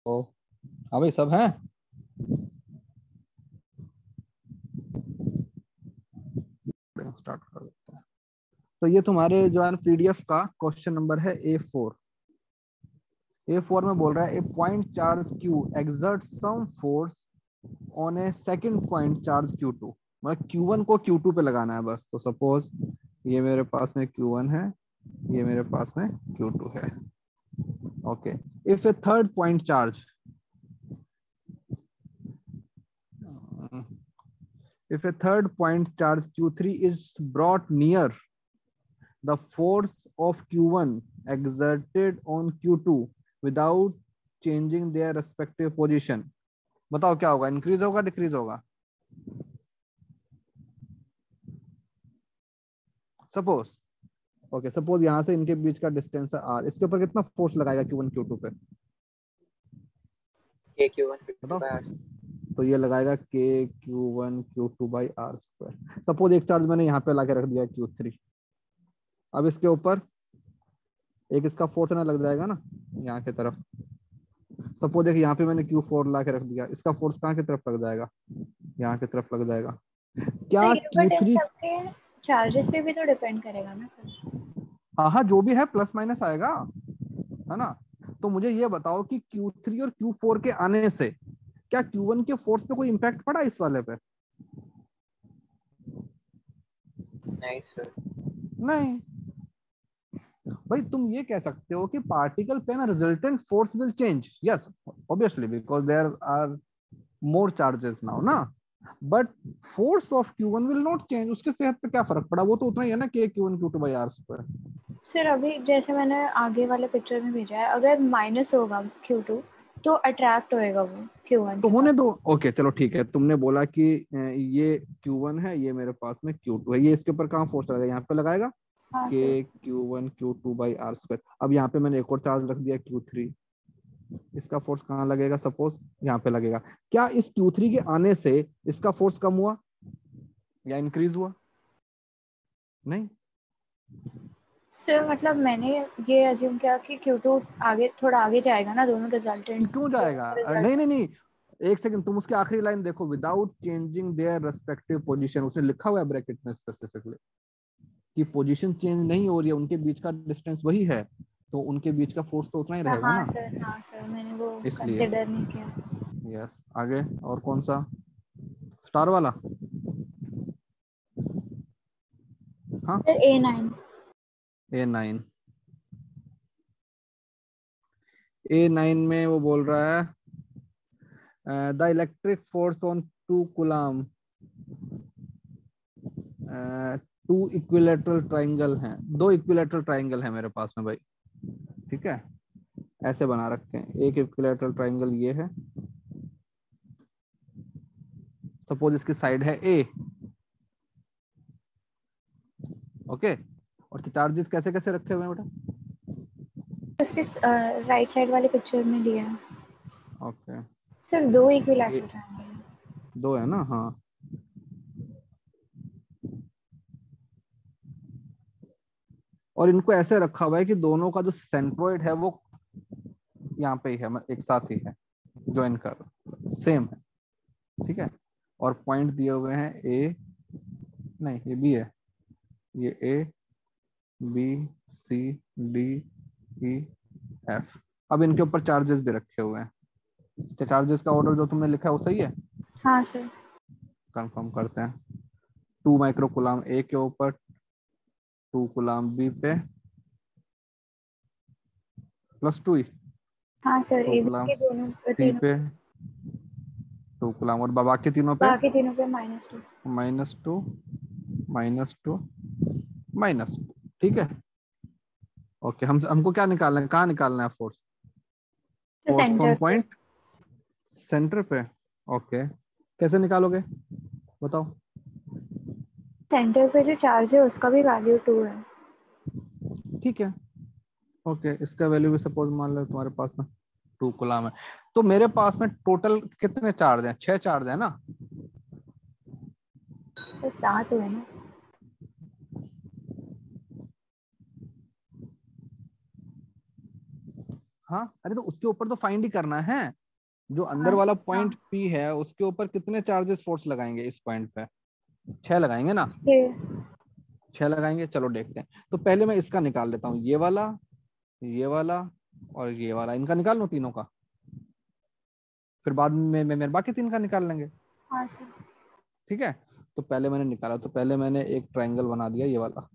तो हाँ भाई, सब हैं। स्टार्ट कर देते हैं। तो ये तुम्हारे जो है पीडीएफ का क्वेश्चन नंबर है A4। A4 में बोल रहा है a point charge Q exert some force on a second point charge Q2। मतलब Q1 को Q2 पे लगाना है बस। तो सपोज ये मेरे पास में Q1 है, ये मेरे पास में Q2 है। Okay, if a third point charge if a third point charge Q3 is brought near the force of Q1 exerted on Q2 without changing their respective position, बताओ क्या होगा? इंक्रीज होगा, डिक्रीज होगा? सपोज सपोज यहां से इनके बीच का distance है R, इसके ऊपर कितना फोर्स लगाएगा Q1 Q2 पे? के Q1 Q2 बताओ। By R। तो ये लगाएगा K Q1 Q2 by R square. Suppose एक चार्ज मैंने यहाँ पे ला के रख दिया Q3। अब इसके ऊपर एक इसका फोर्स ना लग जाएगा ना यहाँ की तरफ। सपोज देखिए यहाँ पे मैंने Q4 ला के रख दिया, इसका फोर्स कहाँ की तरफ लग जाएगा? यहाँ की तरफ लग जाएगा। तो क्या ये बट इन Q3? सबके चार्जेस पे भी तो डिपेंड करेगा ना सर। हाँ हाँ, जो भी है प्लस माइनस आएगा, है ना? तो मुझे ये बताओ कि Q3 और Q4 के आने से क्या Q1 के फोर्स पे कोई इम्पैक्ट पड़ा इस वाले पे? नहीं सर। नहीं। भाई तुम ये कह सकते हो कि पार्टिकल पे ना resultant force will change, yes obviously, because there are more charges now ना। But force of Q1 will not change. उसके सेहत पे क्या फर्क पड़ा? वो तो उतना ही है ना, K Q1 Q2 by R square. Sir अभी जैसे मैंने आगे वाले पिक्चर में भेजा है, अगर माइनस होगा Q2 तो अट्रैक्ट होएगा वो Q1 तो के होने पास। दो। ओके चलो ठीक है, तुमने बोला कि ये Q1 है, ये मेरे पास में Q2 है, ये इसके ऊपर कहाँ फोर्स लगाएगा? यहाँ पे लगाएगा हाँ K sir. Q1 Q2 by R square. अब यहाँ पे मैंने एक और चार्ज रख दिया Q3, इसका फोर्स कहाँ लगेगा? सपोज यहाँ पे लगेगा। क्या इस Q3 के आने से इसका फोर्स कम हुआ या इंक्रीज हुआ? नहीं। सर मतलब मैंने ये अज्यूम किया कि Q2 आगे थोड़ा आगे जाएगा ना, दोनों रिजल्टेंट क्यों जाएगा? नहीं नहीं नहीं, एक सेकंड, तुम उसकी आखिरी लाइन देखो, without changing their respective position. उसने लिखा हुआ है ब्रैकेट में स्पेसिफिकली कि पोजीशन चेंज नहीं हो रही है, उनके बीच का डिस्टेंस वही है, तो उनके बीच का फोर्स तो उतना ही रहेगा हाँ ना। सर, हाँ सर, मैंने वो इसलिए कंसिडर नहीं किया। यस। आगे और कौन सा? स्टार वाला? हाँ, सर A9। A9। A9 में वो बोल रहा है the electric force on 2 coulomb, two equilateral triangle हैं, 2 इक्विलेटरल ट्राइंगल है मेरे पास में भाई। ठीक है, ऐसे बना रखे हैं। एक इक्विलेटरल ट्राइंगल ये है, सपोज इसकी साइड है A। ओके, और चार्जेस कैसे कैसे रखे हुए हैं बेटा? उसके राइट साइड वाले पिक्चर में दिया है ओके, सर, 2 इक्विलैटरल ट्रायंगल। 2 है ना? हाँ। और इनको ऐसे रखा हुआ है कि दोनों का जो सेंट्रोइड है वो यहाँ पे ही है, एक साथ ही है, ज्वाइन कर सेम है। ठीक है, और पॉइंट दिए हुए हैं A, नहीं ये B है, ये A B C D E F। अब इनके ऊपर चार्जेस भी रखे हुए हैं। चार्जेस का ऑर्डर जो तुमने लिखा है वो सही है? हाँ सर। कंफर्म करते हैं। 2 माइक्रो कूलम A के ऊपर, 2 कूलम B पे, +2 ही, हाँ सर, 2 कूलम ABC दोनों C तीनों पे, 2 कूलम, और बाकी तीनों पे बाकी तीनों पे -2। -2 -2 -2। ठीक है। ओके, हमको क्या निकालना है? कहाँ निकालना है फोर्स? तो फोर्स फ्रॉम सेंटर पे, पॉइंट सेंटर पे। ओके, कैसे निकालोगे बताओ? सेंटर पे जो चार्ज है उसका भी वैल्यू 2 है। ठीक है। ओके, इसका वैल्यू भी सपोज मान लो तुम्हारे पास में 2 कूलम है। तो मेरे पास में टोटल कितने चार्ज हैं? 6 चार्ज है ना? तो 7 हुए ना। हाँ अरे तो उसके ऊपर तो फाइंड ही करना है, जो अंदर हाँ वाला सर, हाँ। पॉइंट पी है उसके ऊपर कितने चार्जेस फोर्स लगाएंगे इस पॉइंट पे? 6 लगाएंगे ना, 6 लगाएंगे। चलो देखते हैं। तो पहले मैं इसका निकाल लेता हूँ, ये वाला और ये वाला, इनका निकाल लूं तीनों का, फिर बाद में मेरे बाकी 3 का निकाल लेंगे। हाँ सर। ठीक है, तो पहले मैंने निकाला, तो पहले मैंने एक ट्रायंगल बना दिया ये वाला,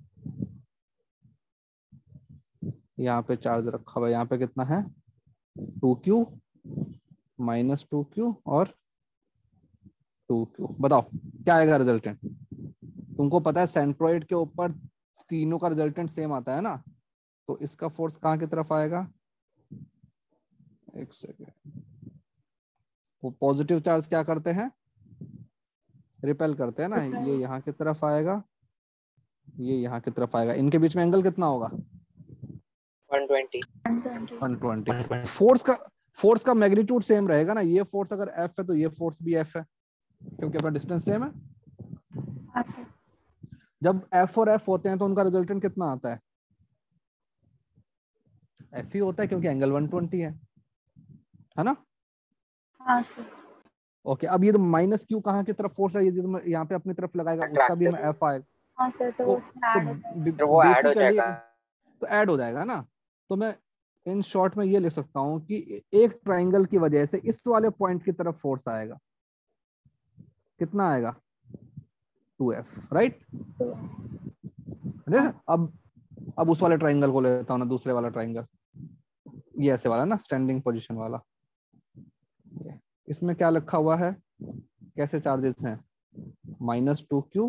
यहाँ पे चार्ज रखा हुआ है, यहाँ पे कितना है 2q -2q और 2q। बताओ क्या आएगा रिजल्टेंट? तुमको पता है सेंट्रोइड के ऊपर तीनों का रिजल्टेंट सेम आता है ना, तो इसका फोर्स कहाँ की तरफ आएगा? एक सेकेंड। वो पॉजिटिव चार्ज क्या करते हैं? रिपेल करते हैं ना, ये यहाँ की तरफ आएगा, ये यहाँ की तरफ आएगा, इनके बीच में एंगल कितना होगा? 120। 120। फोर्स का मैग्नीट्यूड सेम रहेगा ना, ये फोर्स अगर F है तो ये फोर्स भी F है, क्योंकि अपना डिस्टेंस सेम है। हाँ सर। जब F और F होते हैं तो उनका रिजल्टेंट कितना आता है? F ही होता है, क्योंकि एंगल 120 है ना। हाँ सर। ओके, अब ये तो -q कहाँ की तरफ फोर्स है, ये तो यहाँ पे अपनी तरफ लगाएगा, उसका भी अट्रैक्टिव हमें F आएगा, हाँ सर, तो वो उसमें तो ऐड होता है। फिर वो ऐड हो बेसिकली जाएगा। तो ऐड हो जाएगा ना। तो मैं इन शॉर्ट में ये लिख सकता हूँ कि एक ट्राइंगल की वजह से इस वाले पॉइंट की तरफ फोर्स आएगा, कितना आएगा? 2F, right. तो हाँ। अब उस वाले ट्राइंगल को लेता हूँ ना, दूसरे वाला ट्राइंगल, ये ऐसे वाला ना, स्टैंडिंग पोजीशन वाला। इसमें क्या लिखा हुआ है, कैसे चार्जेस हैं? -2q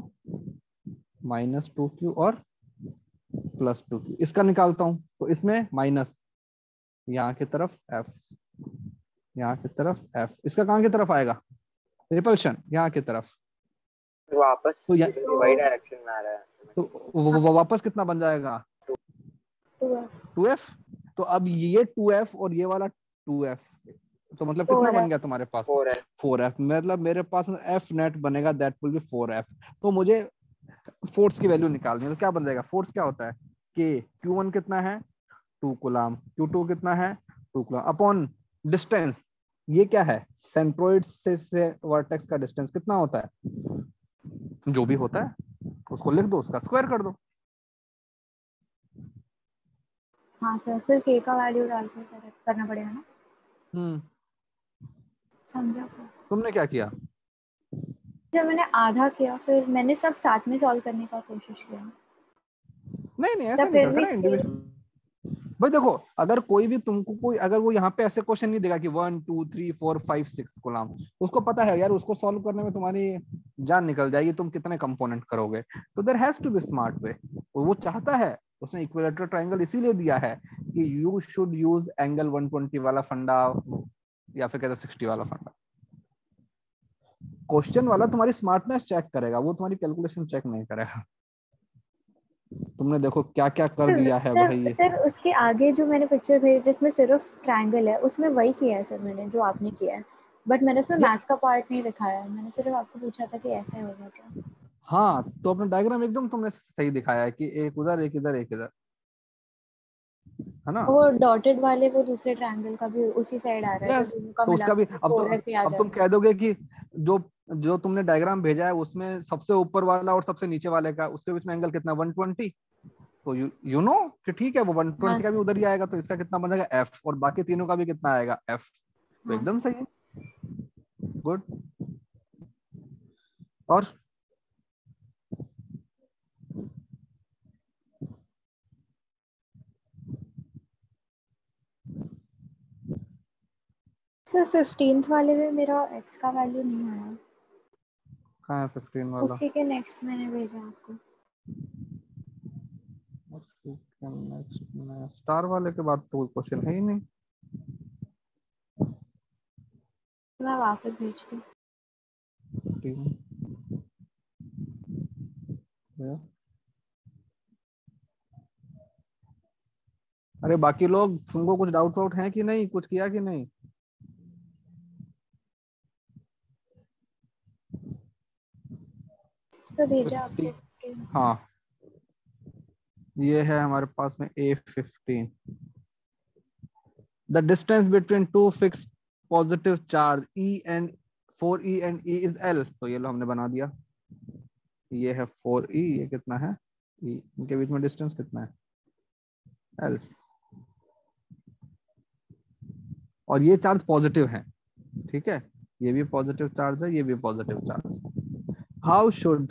और +2q। इसका निकालता हूं तो इसमें माइनस, यहाँ की तरफ F, यहाँ की तरफ F, इसका कहाँ की तरफ आएगा? रिपल्शन यहाँ की तरफ। फिर वापस तो वही डायरेक्शन में आ रहा है। वो वापस कितना बन जाएगा? 2F। 2F। तो अब ये 2F और ये वाला 2F, तो मतलब कितना 4F। बन गया तुम्हारे पास? 4 है। 4F। मतलब मेरे पास F नेट बनेगा, दैट विल बी 4F। तो मुझे फोर्स की वैल्यू निकालनी है, तो क्या बन जाएगा? फोर्स क्या होता है कि Q1 कितना है 2 कूलम, Q2 कितना है 2 कूलम अपॉन डिस्टेंस। ये क्या है? सेंट्रोइड से वर्टेक्स का डिस्टेंस कितना होता है? जो भी होता है उसको लिख दो, उसका स्क्वायर कर दो। हाँ सर, फिर के का वैल्यू डाल कर करना पड़ेगा ना। हम्म, समझा सर। तुमने क्या किया? जब मैंने आधा किया, फिर मैंने सब साथ में सॉल्व करने का कोशिश किया, नहीं नहीं, ऐसा तब नहीं फिर करते भी ना सेम। इंडिविजुअल। भाई देखो, अगर कोई भी तुमको कोई, अगर वो यहाँ पे ऐसे क्वेश्चन नहीं देगा कि 1 2 3 4 5 6 गुलाम, उसको पता है यार उसको सॉल्व करने में तुम्हारी जान निकल जाएगी, तुम कितने कंपोनेंट करोगे। तो there has to be smart way. वो चाहता है, उसने इक्विलेटरल ट्रायंगल इसीलिए दिया है कि यू शुड यूज एंगल 120 वाला फंडा, या फिर कहते 60 वाला फंडा। क्वेश्चन वाला तुम्हारी स्मार्टनेस चेक करेगा, वो तुम्हारी कैलकुलेशन चेक नहीं करेगा। तुमने देखो क्या क्या कर दिया है सर भाई। सर, उसके आगे जो मैंने पिक्चर भेजी जिसमें सिर्फ ट्रायंगल है, उसमें वही किया है सर मैंने जो आपने किया है, बट मैंने उसमें ये मैथ्स का पार्ट नहीं दिखाया है। मैंने सिर्फ आपको पूछा था कि ऐसे होगा क्या। हाँ, तो अपना डायग्राम एकदम तुमने सही दिखाया है कि एक उधर एक इधर एक इधर, है ना। वो डॉटेड वाले वो दूसरे ट्रायंगल का भी उसी साइड आ रहा है, तो यस, दोनों का तो मिला उसका भी के अब तो 4F ही आ अब तुम जाएगा। कह दोगे कि जो जो तुमने डायग्राम भेजा है उसमें सबसे ऊपर वाला और सबसे नीचे वाले का उसके बीच में एंगल कितना 120। तो यू नो कि ठीक है वो हाँ 120 का भी सर। उधर ही आएगा, तो इसका कितना बनेगा F, और बाकी तीनों का भी कितना आएगा F। तो हाँ एकदम सर। सही है। गुड। और सर 15th वाले में मेरा x का वैल्यू नहीं आया, कहाँ है 15 वाला? उसी के नेक्स्ट मैंने भेजा आपको। नेक्स्ट में स्टार वाले के बाद तो कोई क्वेश्चन है ही नहीं। मैं वापस भेजती हूँ। 15 है। अरे बाकी लोग, तुमको कुछ डाउट वाउट है कि नहीं, कुछ किया कि नहीं? सर भेजा 50, आपको 15। हाँ ये है हमारे पास में A15। The distance between two fix positive charge E and 4E and E is L। तो ये लो हमने बना दिया, ये है 4E, ये कितना है E, इनके बीच में डिस्टेंस कितना है L, और ये चार्ज पॉजिटिव है, ठीक है, ये भी पॉजिटिव चार्ज है, ये भी पॉजिटिव चार्ज है। How should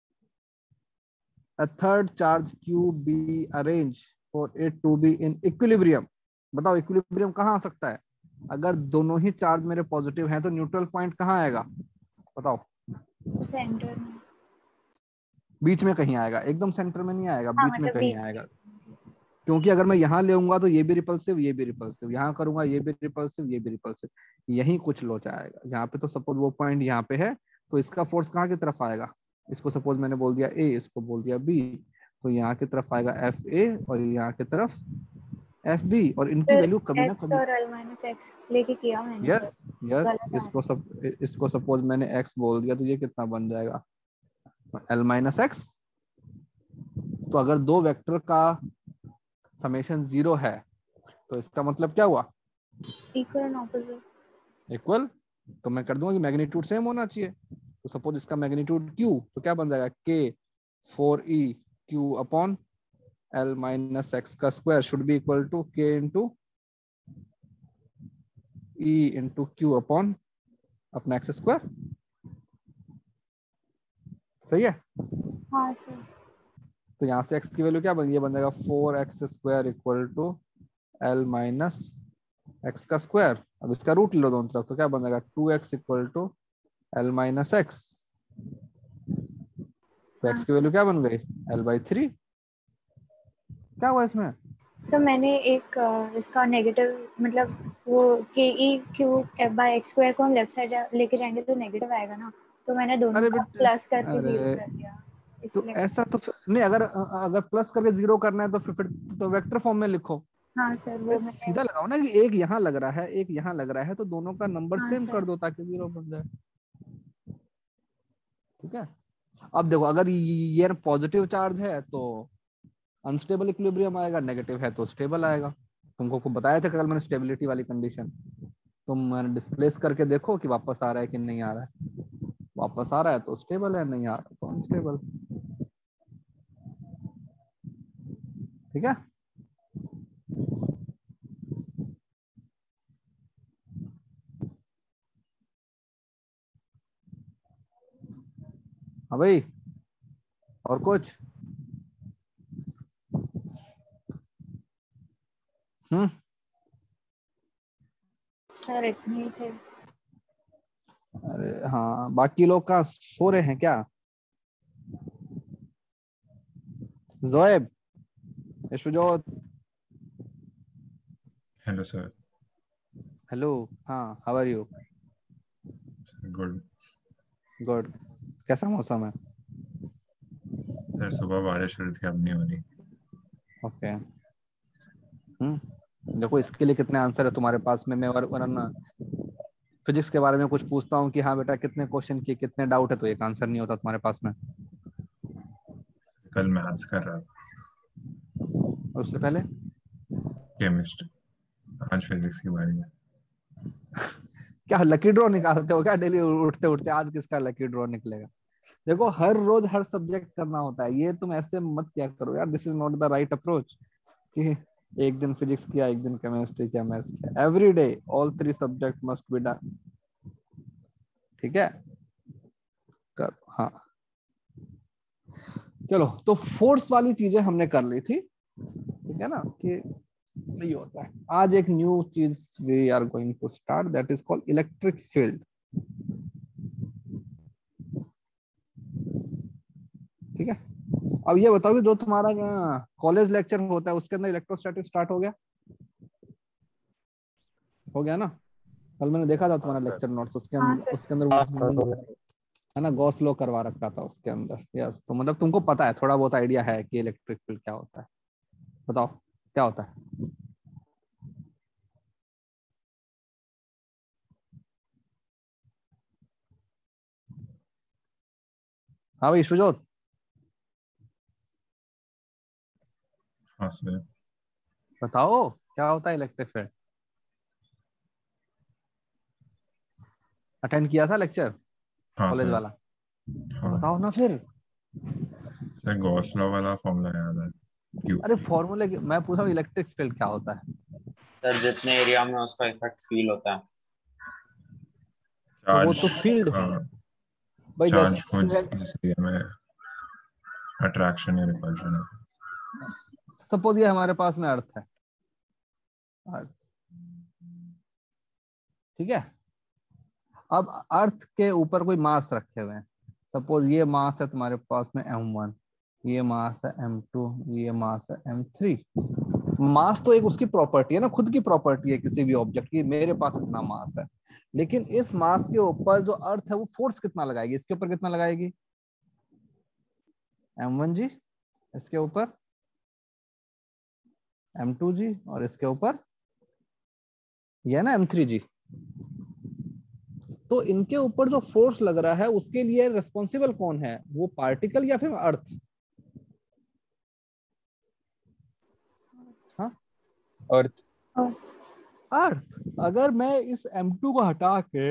a third charge Q be arranged for it to be in equilibrium? बताओ इक्विलिब्रियम कहाँ आ सकता है? अगर दोनों ही चार्ज मेरे पॉजिटिव हैं तो न्यूट्रल पॉइंट कहाँ आएगा बताओ? सेंटर में। बीच में कहीं आएगा, एकदम सेंटर में नहीं आएगा, हाँ बीच में मतलब कहीं बीच आएगा, में। क्योंकि अगर मैं यहाँ लेऊंगा तो ये भी रिपल्सिव, ये भी रिपल्सिव, यहाँ करूंगा ये भी रिपल्सिव, ये भी रिपल्सिव, यही कुछ लोचा आएगा। यहाँ पे तो सपोज वो पॉइंट यहाँ पे है, तो इसका फोर्स कहाँ की तरफ आएगा? इसको सपोज मैंने बोल दिया ए, इसको बोल दिया बी, तो यहाँ की तरफ आएगा एफ ए और यहाँ की तरफ एफ बी, और इनकी फिर वैल्यू कभी ना x कभी। और l माइनस एक्स लेके किया मैंने, फिर यस यस, गलत आ रहा है। इसको सपोज मैंने एक्स बोल दिया, तो ये कितना बन जाएगा एल माइनस एक्स। तो अगर दो वेक्टर का समेशन 0 है तो इसका मतलब क्या हुआ? Equal and opposite. इक्वल। तो मैं कर दूंगा कि मैग्नीट्यूड सेम होना चाहिए। तो सपोज इसका मैग्नीट्यूड q, तो क्या बन जाएगा k 4e q upon l minus X का square should be equal to k into e into Q upon अपना एक्स स्क्वायर। सही है? हाँ सर। तो यहाँ से x की वैल्यू क्या बन, ये बन जाएगा 4x square equal to l minus X का स्क्वायर। अब इसका रूट ले लो दोनों तरफ, तो क्या बन जाएगा 2x equal to l minus X. तो x हाँ की वैल्यू क्या बन गई l/3। क्या हुआ इसमें? सर मैंने एक इसका नेगेटिव मतलब वो के E cube F by X square को हम लेफ्ट साइड लेके जाएंगे तो नेगेटिव आएगा ना, तो मैंने दोनों अरे का बेटे, प्लस करके जीरो अरे कर दिया तो इसलिए। ऐसा तो नहीं, अगर अगर प्लस करके 0 करना है तो फिर तो वेक्टर फॉर्म में लिखो। हाँ सर अरे वो मैंने। सीधा लगाओ ना कि एक यहाँ लग रहा है, एक यहाँ लग रहा है, तो दोनों का नंबर हाँ सेम कर सर। दो ताकि 0 बन जाए। ठीक है। अब देखो, अगर ये पॉजिटिव चार्ज है तो अनस्टेबल इक्विलिब्रियम आएगा, नेगेटिव है तो स्टेबल आएगा। तुमको को बताया था कल मैंने स्टेबिलिटी वाली कंडीशन। तुम डिस्प्लेस करके देखो कि वापस आ रहा है कि नहीं आ रहा है। वापस आ रहा है तो स्टेबल है, नहीं आ रहा तो अनस्टेबल। ठीक है। हाँ भाई, और कुछ? सर इतने ही थे। अरे हाँ, बाकी लोग का सो रहे हैं क्या? Joeb, Yashujot, hello sir. Hello, हाँ, how are you? Good. Good. कैसा मौसम है? सर सुबह बारिश हुई थी, अब नहीं हो रही। ओके। देखो इसके लिए कितने आंसर है तुम्हारे पास में। मैं वरना फिजिक्स के बारे में कुछ पूछता हूँ कि हाँ बेटा कितने क्वेश्चन किए, कितने डाउट है, तो एक आंसर नहीं होता तुम्हारे पास में। कल मैथ्स कर रहा था, और उससे पहले केमिस्ट्री। आज फिजिक्स की बारी है। क्या लकी ड्रॉ निकालते हो क्या डेली उठते उठते? आज किसका लकी ड्रॉ निकलेगा? देखो हर रोज हर सब्जेक्ट करना होता है, ये तुम ऐसे मत क्या करो यार, this is not the right approach कि एक दिन फिजिक्स किया, एक दिन केमिस्ट्री किया, मैथ्स किया। Every day all 3 subject must be done. ठीक है, कर हाँ। चलो, तो फोर्स वाली चीजें हमने कर ली थी, ठीक है ना, कि ये होता है। आज एक न्यू चीज we are going to start, that is called electric field. ठीक है। अब ये बताओ कि जो तुम्हारा कॉलेज लेक्चर होता है उसके अंदर इलेक्ट्रोस्टैटिक स्टार्ट हो गया? हो गया ना? कल मैंने देखा था हाँ तुम्हारा सर। लेक्चर नोट्स, हाँ सर। उसके अंदर है ना, गॉस लॉ करवा रखा था उसके अंदर। यस, तो मतलब तुमको पता है, थोड़ा बहुत आइडिया है कि इलेक्ट्रिक फील्ड क्या होता है। बताओ क्या होता है? हाँ भाई सुजोत, हाँ सर। बताओ क्या होता है इलेक्ट्रिक फील्ड? अटेंड किया था लेक्चर हाँ कॉलेज सर। वाला? हाँ बताओ ना फिर। सर गॉस लॉ वाला फॉर्मूला याद है। क्यू। अरे फॉर्मूले मैं पूछ रहा हूँ इलेक्ट्रिक फील्ड क्या होता है? सर जितने एरिया में उसका इफेक्ट फील होता है। तो वो चार्ज। तो फील्ड है भाई। चार्ज को जैसे जिस एरिया में अट्रैक्शन या रिपल्शन है। सपोज ये हमारे पास में अर्थ है, अर्थ, ठीक है। अब अर्थ के ऊपर कोई मास रखे हुए हैं। सपोज ये मास है तुम्हारे पास में m1, ये मास है m2, ये मास है m3। मास तो एक उसकी प्रॉपर्टी है ना, खुद की प्रॉपर्टी है किसी भी ऑब्जेक्ट की, मेरे पास इतना मास है। लेकिन इस मास के ऊपर जो अर्थ है वो फोर्स कितना लगाएगी, इसके ऊपर कितना लगाएगी? m1 जी, इसके ऊपर m2 जी, और इसके ऊपर ये ना m3 जी। तो इनके ऊपर जो फोर्स लग रहा है उसके लिए रिस्पॉन्सिबल कौन है? वो पार्टिकल या फिर अर्थ? हाँ, अर्थ। अर्थ। अगर मैं इस m2 को हटा के,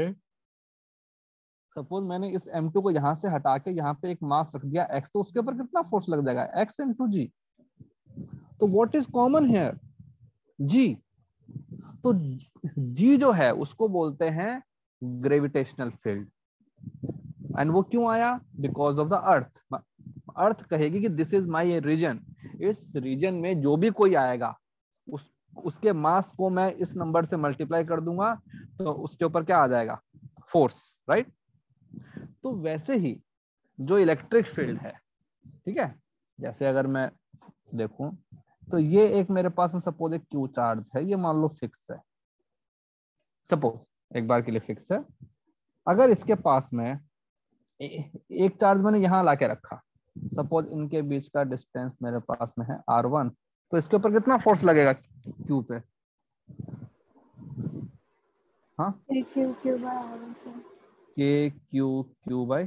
सपोज मैंने इस m2 को यहां से हटा के यहाँ पे एक मास रख दिया x, तो उसके ऊपर कितना फोर्स लग जाएगा? x into g। तो what is common here? g। तो g जो है उसको बोलते हैं ग्रेविटेशनल फील्ड। एंड वो क्यों आया? Because of the earth. Earth कहेगी कि दिस इज माई रीजन, इस रीजन में जो भी कोई आएगा उसके मास को मैं इस नंबर से मल्टीप्लाई कर दूंगा, तो उसके ऊपर क्या आ जाएगा? Force, right. तो वैसे ही जो इलेक्ट्रिक फील्ड है, ठीक है, जैसे अगर मैं देखूं तो ये एक मेरे पास में सपोज एक क्यू चार्ज है, ये मान लो फिक्स है, सपोज एक बार के लिए फिक्स है। अगर इसके पास में एक चार्ज मैंने यहां लाके रखा, सपोज इनके बीच का डिस्टेंस मेरे पास में है r1, तो इसके ऊपर कितना फोर्स लगेगा क्यू पे? हाँ, के क्यू बाय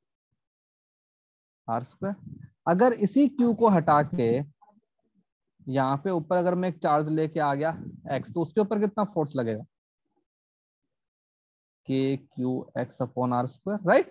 आर स्क्वायर। अगर इसी क्यू को हटा के यहाँ पे ऊपर अगर मैं एक चार्ज लेके आ गया x, तो उसके ऊपर कितना फोर्स लगेगा? K Q X upon are square, right.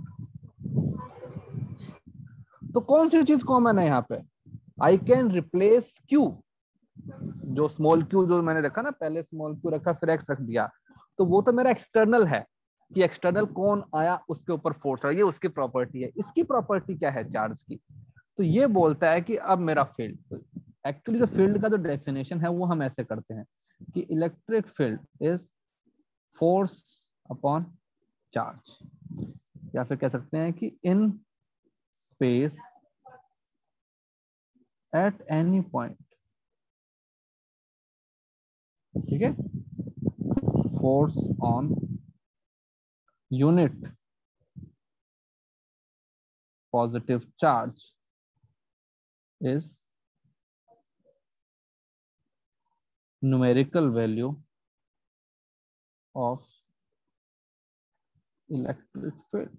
तो कौन सी चीज कॉमन है यहाँ पे? आई कैन रिप्लेस क्यू, जो स्मॉल क्यू जो मैंने रखा ना, पहले स्मॉल क्यू रखा फिर एक्स रख दिया, तो वो तो मेरा एक्सटर्नल है कि एक्सटर्नल कौन आया उसके ऊपर फोर्स है, ये उसकी प्रॉपर्टी है। इसकी प्रॉपर्टी क्या है चार्ज की? तो ये बोलता है कि अब मेरा फील्ड, एक्चुअली जो फील्ड का जो डेफिनेशन है वो हम ऐसे करते हैं कि electric field is force upon charge, या फिर कह सकते हैं कि in space at any point, ठीक है, force on unit positive charge is numerical value of electric field।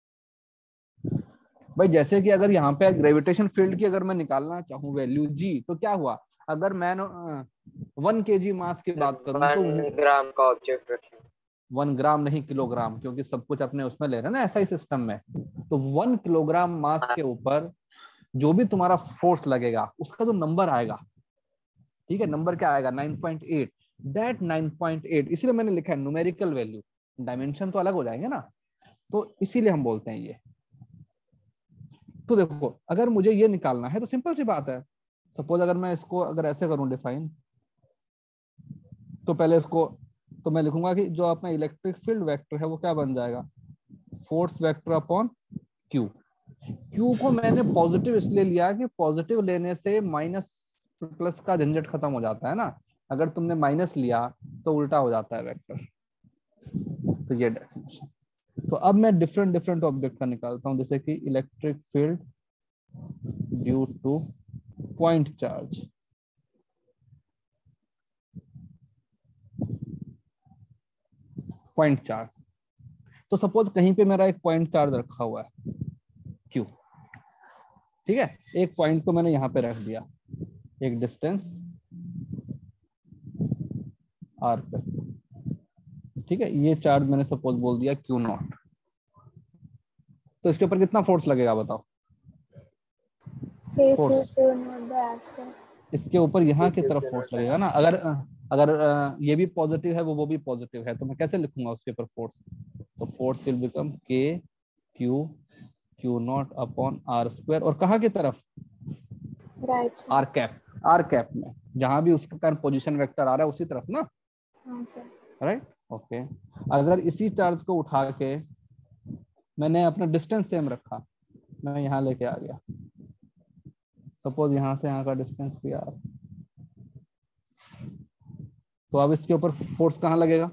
भाई जैसे कि अगर यहाँ पे ग्रेविटेशन फील्ड की अगर मैं निकालना चाहूँ वैल्यू g, तो क्या हुआ? अगर मैं 1 kg मास की बात करूं तो 1 ग्राम का ऑब्जेक्ट रखें। 1 ग्राम नहीं किलोग्राम, क्योंकि सब कुछ अपने उसमें ले रहे हैं ना एसआई सिस्टम में। तो 1 किलोग्राम मास के ऊपर जो भी तुम्हारा फोर्स लगेगा उसका जो नंबर आएगा, ठीक है, नंबर क्या आएगा? 9.8। दैट 9.8 इसीलिए मैंने लिखा है न्यूमेरिकल वैल्यू, डायमेंशन तो अलग हो जाएंगे ना, तो इसीलिए हम बोलते हैं ये। तो देखो अगर मुझे ये निकालना है तो सिंपल सी बात है, सपोज अगर मैं इसको अगर ऐसे करूं डिफाइन, तो पहले इसको तो मैं लिखूंगा कि जो अपना इलेक्ट्रिक फील्ड वेक्टर है वो क्या बन जाएगा? Force vector upon Q. Q को मैंने पॉजिटिव इसलिए लिया कि पॉजिटिव लेने से माइनस प्लस का झंझट खत्म हो जाता है ना, अगर तुमने माइनस लिया तो उल्टा हो जाता है वेक्टर। तो ये डेफिनेशन। तो अब मैं डिफरेंट डिफरेंट ऑब्जेक्ट का निकालता हूं, जैसे कि electric field due to point charge, point charge. तो सपोज कहीं पे मेरा एक पॉइंट चार्ज रखा हुआ है क्यू, ठीक है, एक पॉइंट को मैंने यहां पे रख दिया एक डिस्टेंस आर पे, ठीक है, ये चार्ज मैंने सपोज बोल दिया क्यू नॉट, तो इसके ऊपर कितना फोर्स लगेगा बताओ? फोर्स इसके ऊपर यहाँ की तरफ फोर्स लगेगा ना। अगर अगर ये भी पॉजिटिव है, वो भी पॉजिटिव है, तो मैं कैसे लिखूंगा उसके ऊपर फोर्स? तो force will become K Q naught upon are square, और कहाँ की तरफ? राइट आर कैप में, जहां भी उसका करंट पोजीशन वेक्टर आ रहा है उसी तरफ ना। हाँ सर। Right, okay. अगर इसी चार्ज को उठा के मैंने अपना डिस्टेंस सेम रखा, मैं यहाँ लेके आ गया, सपोज यहाँ से यहाँ का डिस्टेंस भी आर, तो अब इसके ऊपर फोर्स कहाँ लगेगा?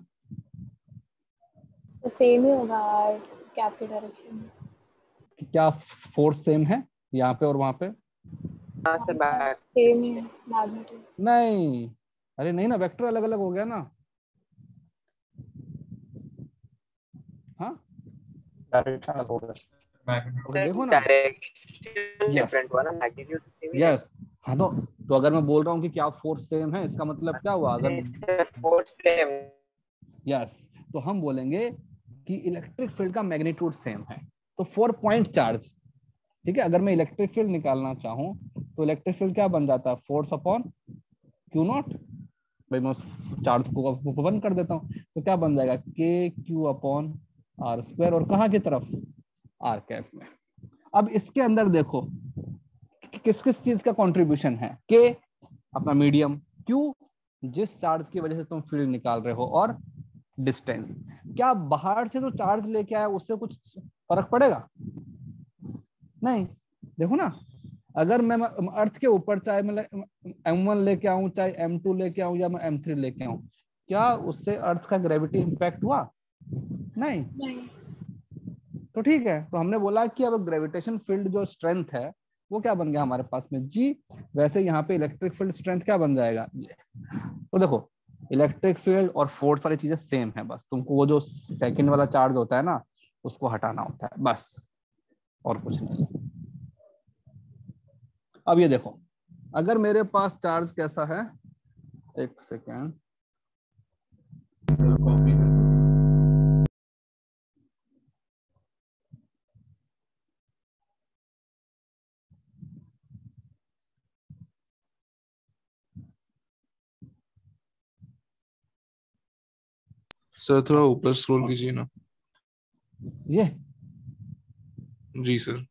तो सेम ही होगा आर कैप की डायरेक्शन में। क्या फोर्स सेम है यहाँ पे और वहां पे? हाँ सर, बैक सेम ही है मैग्नेटिक। नहीं, अरे नहीं ना, वेक्टर अलग अलग हो गया ना। हाँ डायरेक्शन अलग होगा। ओके, देखो ना, डायरेक्शन यस डिफरेंट हुआ ना, मैग्नीट्यूड सेम ही यस। हाँ तो अगर मैं बोल रहा हूँ कि क्या फोर्स सेम है, इसका मतलब क्या हुआ? अगर रहेगा। Force same. यस, तो हम बोलेंगे कि इलेक्ट्रिक फील्ड का मैग्नीट्यूड सेम है। तो 4 पॉइंट चार्ज, ठीक है, अगर मैं इलेक्ट्रिक फील्ड निकालना चाहूँ तो इलेक्ट्रिक फील्ड क्या बन जाता है? Force upon Q naught. भाई मैं चार्ज को बंद कर देता हूँ, तो क्या बन जाएगा? K Q upon are square, और कहाँ की तरफ? आर कैप में। अब इसके अंदर देखो किस किस चीज का कंट्रीब्यूशन है। के अपना मीडियम, क्यू जिस चार्ज की वजह से तुम फील्ड निकाल रहे हो, और डिस्टेंस। क्या बाहर से जो चार्ज लेके आया उससे कुछ फर्क पड़ेगा? नहीं। देखो ना, अगर मैं अर्थ के ऊपर चाहे मैं M1 लेके आऊं, चाहे M2 लेके आऊं, या मैं M3 लेके आऊं, क्या उससे अर्थ का ग्रेविटी इंपैक्ट हुआ? नहीं। तो ठीक है, तो हमने बोला कि अब ग्रेविटेशन फील्ड जो स्ट्रेंथ है वो क्या बन गया हमारे पास में? जी। वैसे यहाँ पे इलेक्ट्रिक फील्ड स्ट्रेंथ क्या बन जाएगा? ये। तो देखो, इलेक्ट्रिक फील्ड और फोर्स वाली चीजें सेम है, बस तुमको वो जो सेकंड वाला चार्ज होता है ना, उसको हटाना होता है बस, और कुछ नहीं है। अब ये देखो, अगर मेरे पास चार्ज कैसा है, एक सेकेंड, कॉपी है। सर थोड़ा ऊपर स्क्रॉल कीजिए ना। ये जी सर।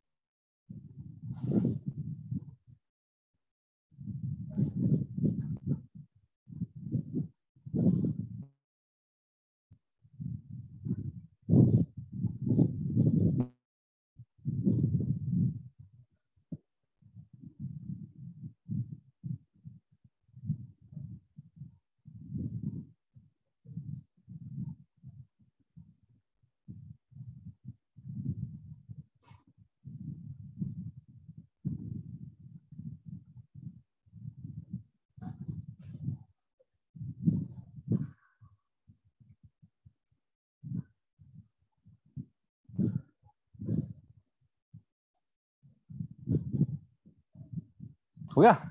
हो गया?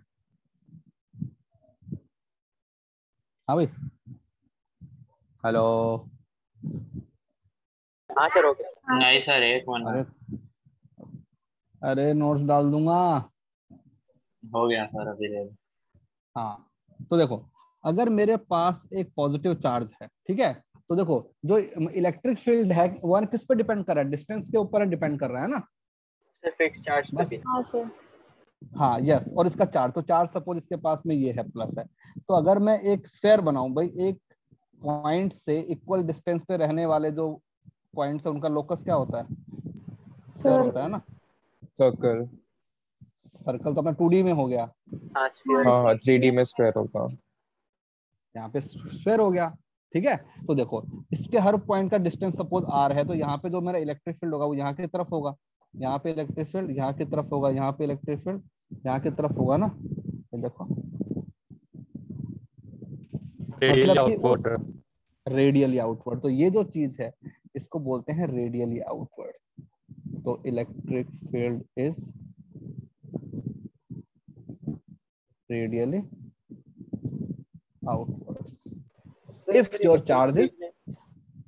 हाँ भाई, हेलो। हाँ सर, ओके। हाँ नहीं सर। सर, एक अरे मिनट। अरे नोट्स डाल दूंगा। हो गया सर, अभी दे दो। हाँ, तो देखो, अगर मेरे पास एक पॉजिटिव चार्ज है, ठीक है, तो देखो जो इलेक्ट्रिक फील्ड है वो किस पे डिपेंड कर रहा है? डिस्टेंस के ऊपर डिपेंड कर रहा है ना। सर फिक्स चार्ज पे बस, भी। हाँ सर। हाँ यस, और इसका चार्ज, तो चार्ज सपोज इसके पास में ये है, प्लस है, तो अगर मैं एक स्फेयर बनाऊं भाई, एक पॉइंट से इक्वल डिस्टेंस पे रहने वाले जो पॉइंट्स है उनका लोकस क्या होता है? स्फेयर सर होता है ना। सर्कल। सर्कल तो अपना 2D में हो गया, हाँ, स्फीयर। हाँ हाँ, 3D में yes, स्क्वायर होगा। यहाँ पे स्फेयर हो गया। ठीक है, तो देखो इसके हर पॉइंट का डिस्टेंस सपोज r है, तो यहाँ पे जो मेरा इलेक्ट्रिक फील्ड होगा वो यहाँ की तरफ होगा, यहाँ पे इलेक्ट्रिक फील्ड यहाँ की तरफ होगा, यहाँ पे इलेक्ट्रिक फील्ड यहाँ की तरफ होगा ना। ये देखो, रेडियली मतलब कि आउटवर्ड। उस रेडियली आउटवर्ड, तो ये जो चीज है इसको बोलते हैं रेडियली आउटवर्ड। तो electric field is radially outward sir if your charge is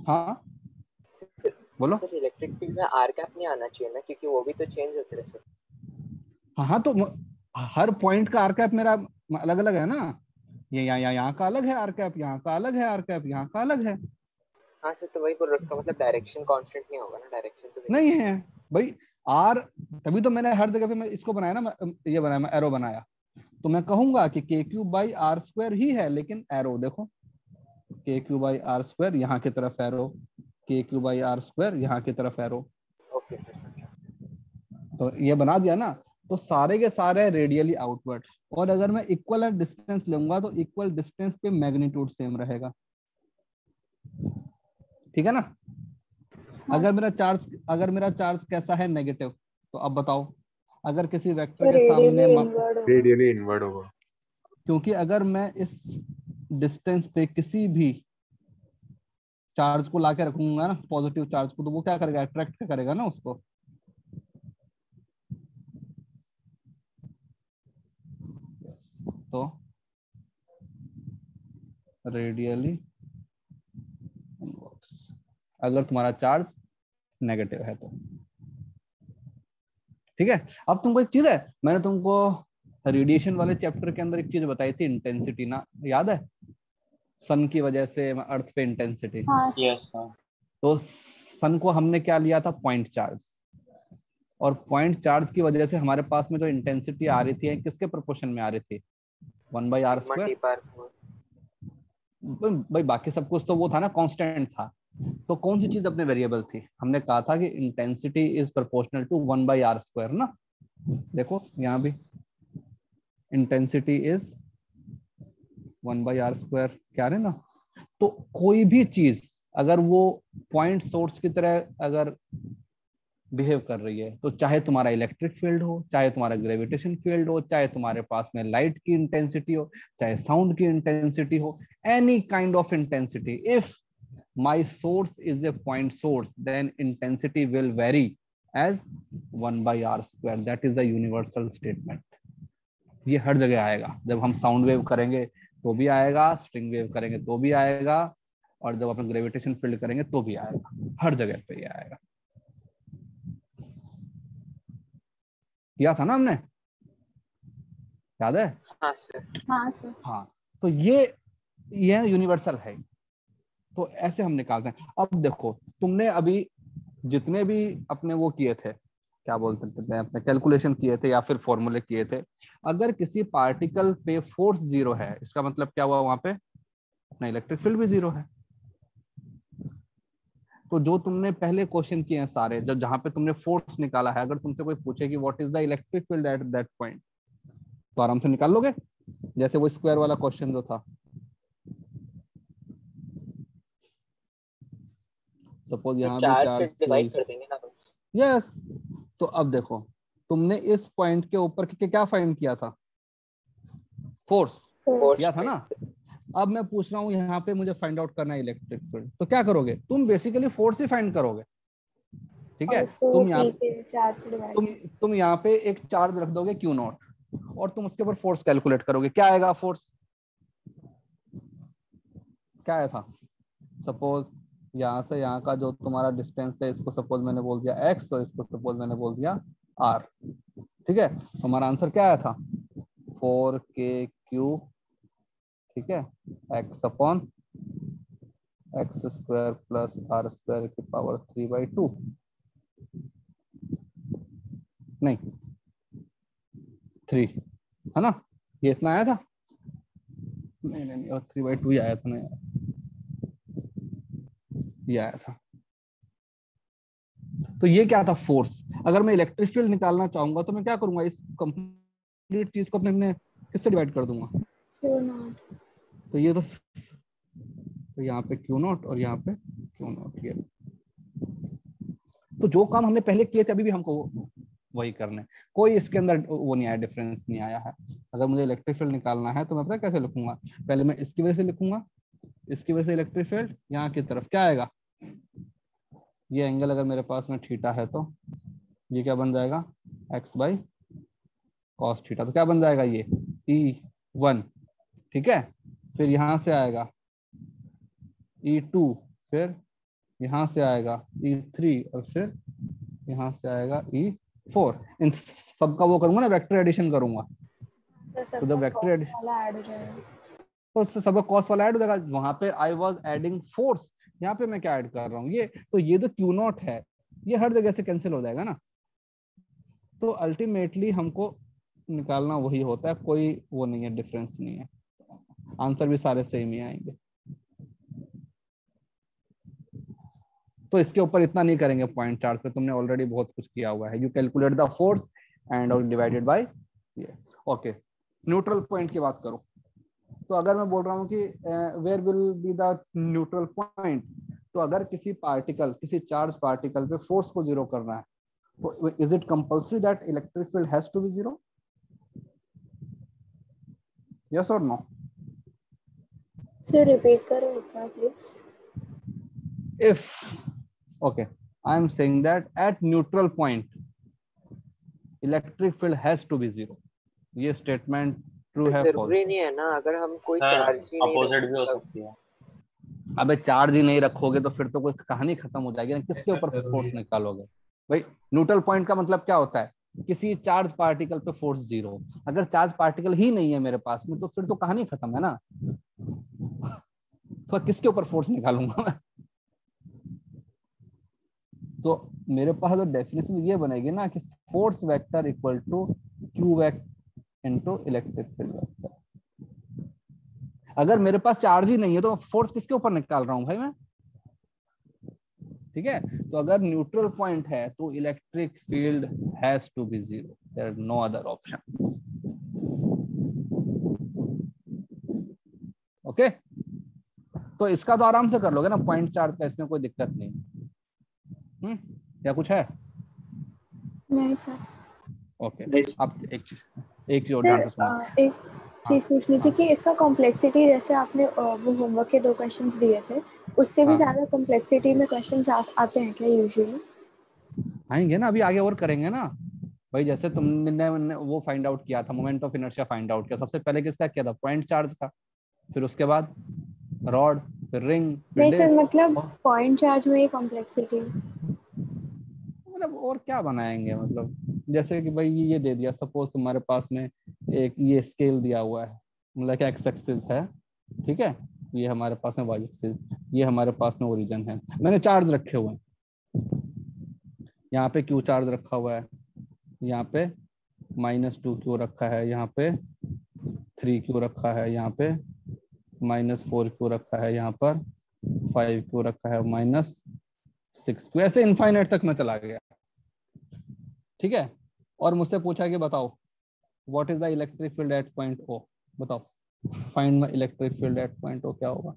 हाँ बोलो। सर इलेक्ट्रिक फील्ड में आर कैप नहीं आना चाहिए ना, क्योंकि वो भी तो चेंज होते रहे सर। हाँ तो हर पॉइंट का आर कैप मेरा अलग अलग है ना। ये यहाँ का अलग है आर कैप, यहाँ का अलग है आर कैप, यहाँ का अलग है। हाँ सर, तो वही बोल रहा हूँ, उसका मतलब डायरेक्शन कांस्टेंट नहीं होगा ना, डायरेक्शन तो नहीं है भाई आर, तभी तो मैंने हर जगह पे मैं इसको बनाया ना, ये बनाया, मैं एरो बनाया। तो मैं कहूंगा कि K Q by are square ही है, लेकिन एरो देखो, के क्यू बाई आर स्क्वायर यहाँ की तरफ एरो, के क्यू बाई आर स्क्वायर यहाँ की तरफ एरो। Okay sir. तो ये बना दिया ना, तो सारे के सारे रेडियली आउटवर्ड। और अगर मैं इक्वल डिस्टेंस लूंगा तो इक्वल डिस्टेंस पे मैग्नीट्यूड सेम रहेगा, ठीक है ना। हाँ। अगर मेरा चार्ज कैसा है, नेगेटिव, तो अब बताओ अगर किसी वेक्टर तो के सामने रेडियली इनवर्ड होगा। रेडियली इनवर्ड होगा। क्योंकि अगर मैं इस डिस्टेंस पे किसी भी चार्ज को लाके रखूंगा ना, पॉजिटिव चार्ज को, तो वो क्या करेगा, अट्रैक्ट करेगा ना उसको। तो रेडियली अगर तुम्हारा चार्ज नेगेटिव है तो, ठीक है। अब तुमको एक चीज है, मैंने तुमको रेडिएशन वाले चैप्टर के अंदर एक चीज बताई थी, इंटेंसिटी ना, याद है, सन की वजह से अर्थ पे इंटेंसिटी। हाँ सर। Yes sir. तो सन को हमने क्या लिया था, पॉइंट चार्ज, और पॉइंट चार्ज की वजह से हमारे पास में जो इंटेंसिटी आ रही थी, किसके प्रोपोर्शन में आ रही थी, 1/r स्क्वायर। भाई बाकी सब कुछ तो वो था ना, कांस्टेंट था। तो कौन सी चीज अपने वेरिएबल थी, हमने कहा था कि intensity is proportional to 1/r square ना। देखो यहाँ भी इंटेंसिटी इज 1/r स्क्वायर, क्या है ना। तो कोई भी चीज अगर वो पॉइंट सोर्स की तरह अगर बिहेव कर रही है, तो चाहे तुम्हारा इलेक्ट्रिक फील्ड हो, चाहे तुम्हारा ग्रेविटेशन फील्ड हो, चाहे तुम्हारे पास में लाइट की इंटेंसिटी हो, चाहे साउंड की इंटेंसिटी हो, any kind of intensity, if my source is a point source, then intensity will vary as 1/r square. That is the universal statement. ये हर जगह आएगा, जब हम साउंड वेव करेंगे तो भी आएगा, स्ट्रिंग वेव करेंगे तो भी आएगा, और जब अपन ग्रेविटेशन फील्ड करेंगे तो भी आएगा, हर जगह पे ये आएगा। किया था ना हमने, याद है। हाँ सर। हाँ सर। हाँ, तो ये यूनिवर्सल है। तो ऐसे हम निकालते हैं। अब देखो, तुमने अभी जितने भी अपने वो किए थे, क्या बोलते थे, अपने कैलकुलेशन किए थे या फिर फॉर्मूले किए थे, अगर किसी पार्टिकल पे फोर्स 0 है, इसका मतलब क्या हुआ, वहां पे अपना इलेक्ट्रिक फील्ड भी 0 है। तो जो तुमने पहले क्वेश्चन किए हैं सारे, जब जहां पे तुमने फोर्स निकाला है, अगर तुमसे कोई पूछे कि what is the electric field at that point, तो आराम से निकाल लोगे, जैसे वो स्क्वायर वाला क्वेश्चन जो था। सपोज यहाँ भी चार से चार्ज डिवाइड कर देंगे ना बस। यस। तो अब देखो, तुमने इस पॉइंट के ऊपर क्या फाइंड किया था, फोर्स फोर्स। किया था ना। अब मैं पूछ रहा हूँ यहाँ पे मुझे फाइंड आउट करना है इलेक्ट्रिक फील्ड, तो क्या करोगे, तुम बेसिकली फोर्स ही फाइंड करोगे, ठीक और है। उसको तुम यहाँ P के चार्ज से डिवाइड। तुम यहाँ पे एक चार्ज रख दोगे Q0, और तुम उसके ऊपर फोर्स कैलकुलेट करोगे, क्या आएगा फोर्स, क्या आया था। सपोज यहाँ से यहाँ का जो तुम्हारा डिस्टेंस है, इसको सपोज मैंने बोल दिया x, और इसको सपोज मैंने बोल दिया r, ठीक है। हमारा आंसर क्या आया था, 4kq, ठीक है, x upon x square plus r square की पावर 3/2, नहीं 3, है ना। ये इतना आया था, नहीं, और 3/2 ही आया था ना यार, ये आया था। तो ये क्या था, फोर्स। अगर मैं इलेक्ट्रिक फील्ड निकालना चाहूंगा तो मैं क्या करूंगा, इस कंप्लीट चीज को अपने किससे डिवाइड कर दूंगा, Q0। तो ये तो यहाँ पे Q0 और यहाँ पे Q0, ये। तो जो काम हमने पहले किए थे अभी भी हमको वही करने, कोई इसके अंदर वो नहीं आया, डिफरेंस नहीं आया है। अगर मुझे इलेक्ट्रिक फील्ड निकालना है तो मैं पता कैसे लिखूंगा, पहले मैं इसकी वजह से लिखूंगा, इसकी वजह से इलेक्ट्रिक फील्ड, यहाँ की तरफ क्या आएगा, ये एंगल अगर मेरे पास में थीटा है तो ये क्या बन जाएगा, x/cos थीटा, तो क्या बन जाएगा ये E1, ठीक है। फिर यहां से आएगा E2, फिर यहाँ से आएगा E3 और फिर यहाँ से आएगा E4। इन सबका वो करूंगा ना, वेक्टर एडिशन करूंगा, सर तो सबका जब वेक्टर cos एडिशन, वाला ऐड हो जाएगा। तो उससे सबका कॉस वाला ऐड हो जाएगा। वहां पे आई वाज एडिंग फोर्स, यहाँ पे मैं क्या ऐड कर रहा हूँ, ये तो ये जो क्यू नॉट है ये हर जगह से कैंसिल हो जाएगा ना। तो अल्टीमेटली हमको निकालना वही होता है, कोई वो नहीं है, डिफरेंस नहीं है, आंसर भी सारे सेम ही आएंगे। तो इसके ऊपर इतना नहीं करेंगे पॉइंट चार्ज पे, तुमने ऑलरेडी बहुत कुछ किया हुआ है। You calculate the force and divided by ये। ओके, न्यूट्रल पॉइंट की बात करो, तो अगर मैं बोल रहा हूँ कि where will be the neutral point, तो अगर किसी पार्टिकल, किसी चार्ज पार्टिकल पे फोर्स को जीरो करना है, तो is it compulsory that electric field has to be zero? Yes और नो? सर रिपीट करो एक बार please. If, okay, I am saying that at neutral point electric field has to be zero, ये statement true है जरूरी false? नहीं है ना, अगर हम कोई सर चार्ज ही नहीं अपोजिट भी हो रखते सकती है। अबे चार्ज ही नहीं रखोगे तो फिर तो कोई कहानी खत्म हो जाएगी ना, किसके ऊपर फोर्स निकालोगे भाई? न्यूट्रल पॉइंट का मतलब क्या होता है, किसी चार्ज पार्टिकल पे फोर्स जीरो। अगर चार्ज पार्टिकल ही नहीं है मेरे पास में, तो फिर तो कहानी खत्म है ना, तो किसके ऊपर फोर्स निकालूंगा मैं? तो मेरे पास तो डेफिनेशन ये बनेगी ना कि force vector equal to q vector into electric field vector. अगर मेरे पास चार्ज ही नहीं है तो फोर्स किसके ऊपर निकाल रहा हूं भाई मैं? ठीक है, तो अगर न्यूट्रल पॉइंट है तो electric field has to be zero, there is no other option. Okay, तो इसका तो आराम से कर लोगे ना पॉइंट चार्ज का, इसमें कोई दिक्कत नहीं। क्या कुछ है? नहीं सर। ओके, अब एक चीज और ध्यान से सुनो। सर एक चीज पूछनी थी कि इसका कॉम्प्लेक्सिटी, जैसे आपने वो होमवर्क के 2 क्वेश्चंस दिए थे, उससे भी हाँ। ज्यादा कॉम्प्लेक्सिटी में क्वेश्चंस आते हैं क्या यूजुअली? आएंगे ना, अभी आगे और करेंगे ना भाई। जैसे तुमने वो फाइंड आउट किया था, moment of inertia find out किया, सबसे पहले किसका किया था? पॉइंट चार्ज का, फिर उसके बाद रॉड, फिर रिंग, फिर नहीं सर, डिस्क। मतलब पॉइंट चार्ज में ही कॉम्प्लेक्सिटी। मतलब और क्या बनाएंगे, मतलब जैसे कि भाई ये दे दिया, सपोज तुम्हारे पास में एक ये स्केल दिया हुआ है, मतलब कि एक्स एक्सिस है, ठीक है, ये हमारे पास में वाई एक्सिस, ये हमारे पास में ओरिजिन है, मैंने चार्ज रखे हुए हैं, यहाँ पे क्यू चार्ज रखा हुआ है, यहाँ पे -2 क्यू रखा है, यहाँ पे 3 क्यू रखा है, यहाँ पे -4 क्यू रखा है, यहाँ पर 5 क्यू रखा है, -6 क्यू, ऐसे इनफाइनाइट तक मैं चला गया। ठीक है, और मुझसे पूछा कि बताओ what is the electric field at point O, बताओ find my electric field at point O, क्या होगा?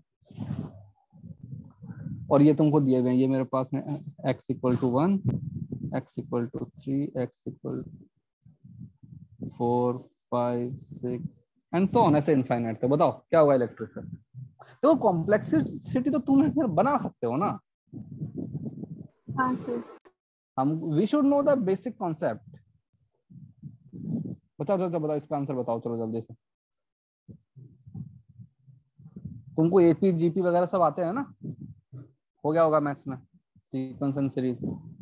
और ये तुमको दिए गए, ये मेरे पास में x = 1, x = 3, x = 4, 5, 6 and so on, ऐसे इनफाइनाइट तक। बताओ क्या होगा इलेक्ट्रिक फील्ड? तो कॉम्प्लेक्सिटी तो तुम बना सकते हो ना। हाँ सर। हम we should know the basic concept. बताओ चलो बताओ, इसका आंसर बताओ चलो जल्दी से। तुमको एपी जीपी वगैरह सब आते हैं ना, हो गया होगा मैथ्स में, सीक्वेंस एंड सीरीज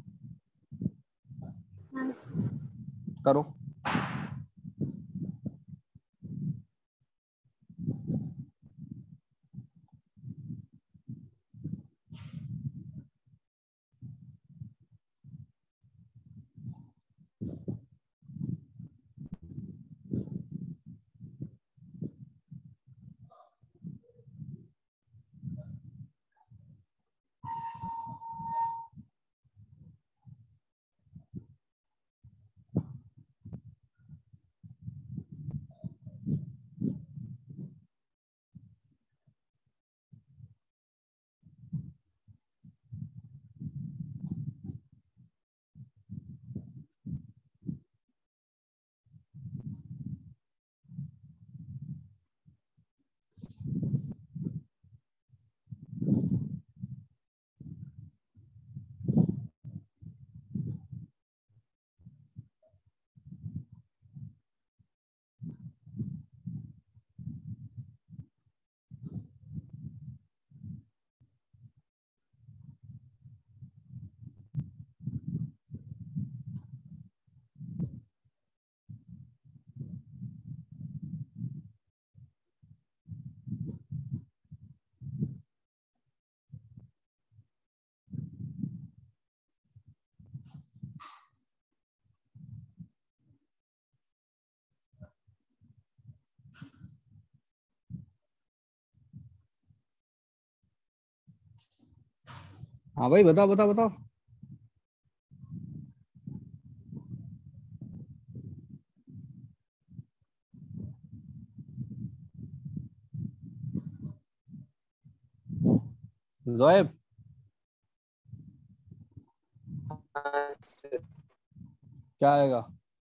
हाँ सर। करो। हाँ भाई बताओ बताओ बताओ। जोएब हाँ सर। क्या आएगा?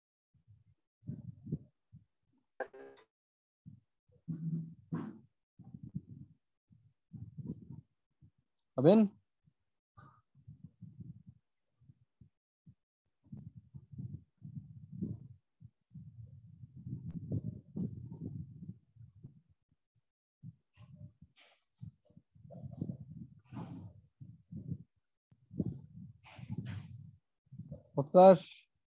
अबिन उत्कर्ष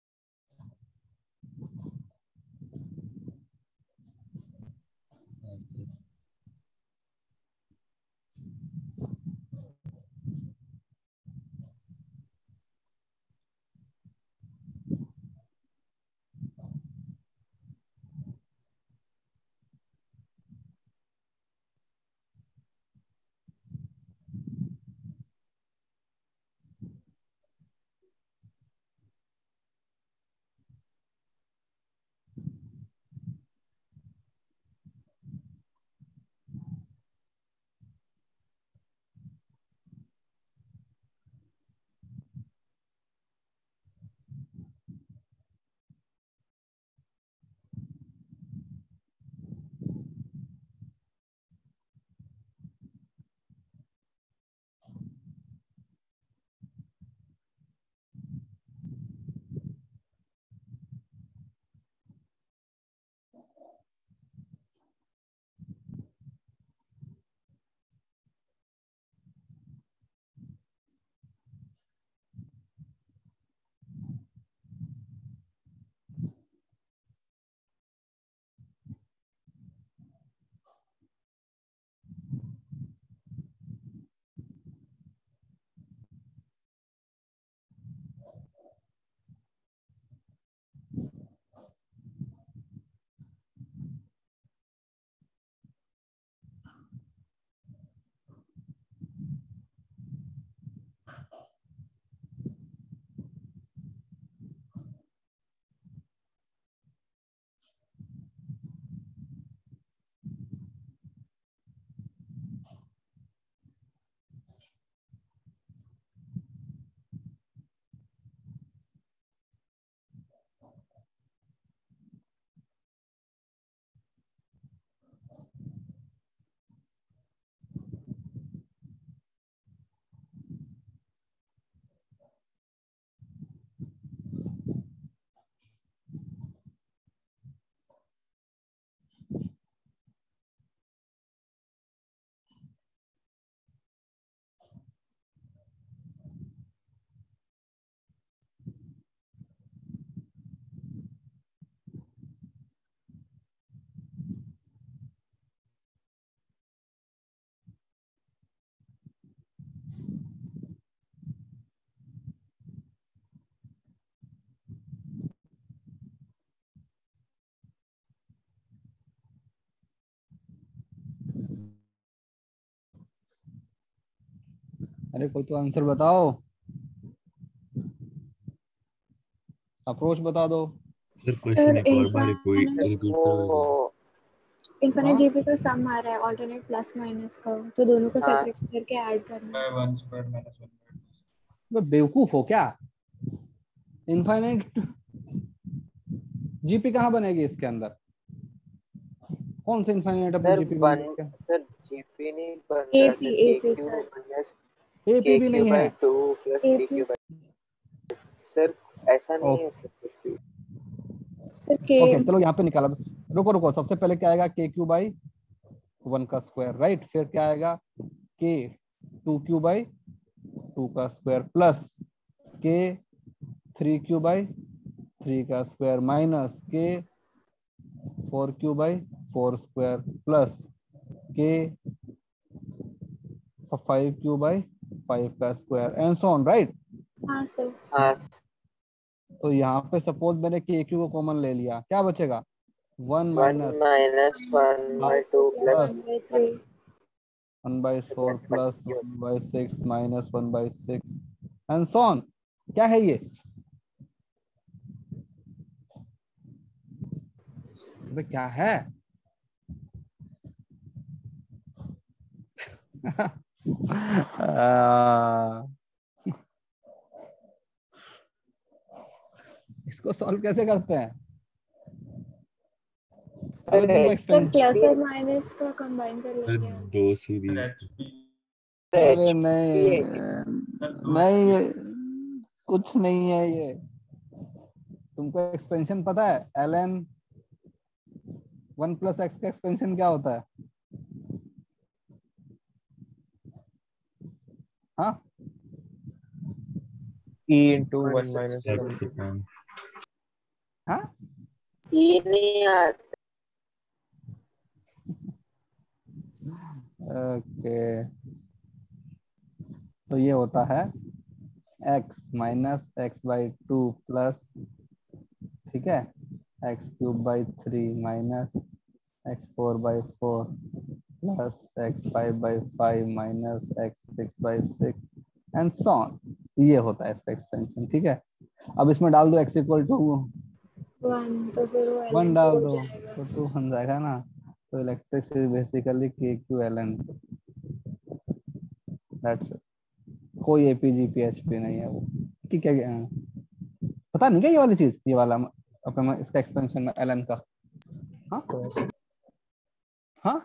अरे कोई तो आंसर बताओ, अप्रोच बता दो। सर सर क्वेश्चन एक और बार इनफाइनाइट रिपीट वो करोगे? इनफाइनाइट हाँ जीपी का सम आ रहा है, ऑल्टरनेट प्लस माइनस का, तो दोनों को हाँ सेपरेट करके ऐड करना है। 1 square minus 1 by 2. तो बेवकूफ हो क्या? इनफाइनाइट जीपी कहाँ बनेगी इसके अंदर? कौन से इनफाइनाइट अपनी सर जीपी बनेगी वन इसके अंदर? सर जीपी नहीं बन रहा सर, के AP q sir, minus AP के भी क्यू नहीं बाई है। 2 प्लस के एपी क्यू बाई, सर ऐसा ओ, नहीं है सर कुछ भी। सर के ओके चलो यहाँ पे निकाला तो रुको रुको, सबसे पहले क्या आएगा? के क्यू बाई 1 का स्क्वायर, राइट। फिर क्या आएगा? के 2 क्यू बाई 2 का स्क्वायर प्लस के 3 क्यू बाई 3 का स्क्वायर माइनस के 4 क्यू बाई 4 स्क्वायर प्लस के 5 क्यू बाई 5 का square and so on, right. हाँ सर, हाँ तो यहाँ पे सपोज मैंने के क्यू को कॉमन ले लिया, क्या बचेगा? 1 1 minus minus 1 by 2 plus plus 1 by 3 1/4 plus 1/6 minus 1/6 and so on. क्या है ये? अबे क्या है? इसको सॉल्व कैसे करते हैं? अबे तुमको तो एक्सपेंड, प्लस और माइनस का कंबाइन कर लेंगे। दो सीरीज अरे नहीं नहीं, कुछ नहीं है ये। तुमको एक्सपेंशन पता है? ln 1 + x का एक्सपेंशन क्या होता है? हाँ, e into 1 minus Hexagon. हाँ, ये नहीं आता। ओके। तो ये होता है x माइनस x/2 प्लस, ठीक है, x³ minus x4/4 plus x5/5 minus x6/6 and so on. ये होता है इसका एक्सपेंशन, ठीक है। अब इसमें डाल दो x = 1, तो फिर वो 1 ln डाल हो दो जाएगा। तो 2 बन जाएगा ना। तो electric is basically KQ/ln, that's it. कोई APG/PHP नहीं है वो। ठीक है, पता नहीं क्या ये वाली चीज, ये वाला अपने इसका एक्सपेंशन में ln का। हाँ हाँ,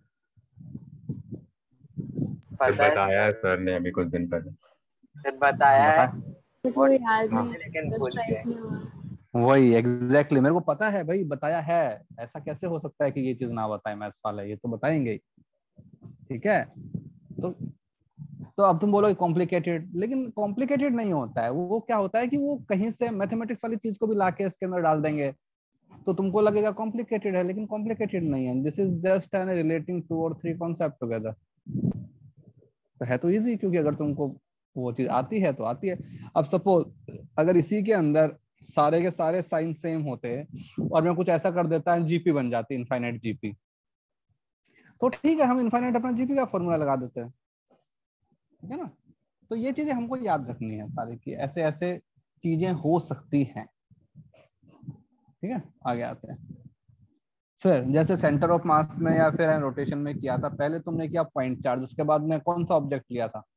पता है बताया है सर ने अभी कुछ दिन पहले। सर, बताया है बता। बट वो याद हाँ। नहीं है, लेकिन सर भूल स्ट्राइक गए। नहीं हुआ। वही एग्जैक्टली मेरे को पता है भाई, बताया है। ऐसा कैसे हो सकता है कि ये चीज ना बताए मैथ्स वाले? ये तो बताएंगे ही, ठीक है। तो अब तुम बोलोगे कॉम्प्लिकेटेड, लेकिन कॉम्प्लिकेटेड नहीं होता है वो। क्या होता है कि वो कहीं से मैथमेटिक्स वाली चीज को भी लाके इसके अंदर डाल देंगे, तो तुमको लगेगा कॉम्प्लिकेटेड है, लेकिन कॉम्प्लिकेटेड नहीं है। This is just an relating 2 or 3 concept together. तो है तो इजी, क्योंकि अगर तुमको वो चीज आती है तो आती है। अब सपोज अगर इसी के अंदर सारे के सारे साइन सेम होते और मैं कुछ ऐसा कर देता है जीपी बन जाती, इनफाइनाइट जीपी, तो ठीक है, हम इनफाइनाइट अपना जीपी का फॉर्मूला लगा देते हैं, ठीक है ना। तो ये चीजें हमको याद रखनी है सारी की, ऐसे ऐसे चीजें हो सकती हैं, ठीक है। आगे आते हैं। फिर जैसे सेंटर ऑफ मास में या फिर रोटेशन में किया था, पहले तुमने किया पॉइंट चार्ज, उसके बाद में कौन सा ऑब्जेक्ट लिया था?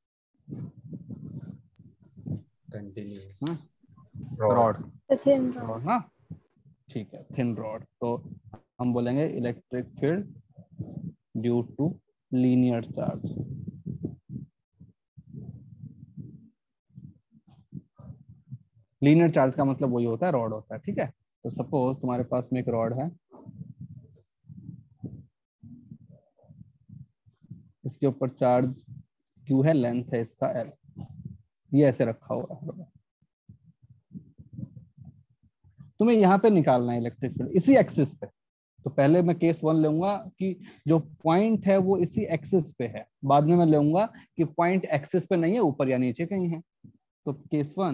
Continue rod. तो थिन रॉड ना, ठीक है, थिन रॉड। तो हम बोलेंगे electric field due to linear charge. Linear charge का मतलब वही होता है, रॉड होता है, ठीक है। तो सपोज तुम्हारे पास में एक रॉड है, इसके ऊपर चार्ज Q है, लेंथ है इसका L, ये ऐसे रखा हुआ है। तुम्हें यहाँ पे निकालना है इलेक्ट्रिक फील्ड इसी एक्सिस पे। तो पहले मैं केस 1 लूंगा कि जो पॉइंट है वो इसी एक्सिस पे है, बाद में मैं लूंगा कि पॉइंट एक्सिस पे नहीं है, ऊपर या नीचे कहीं है। तो case 1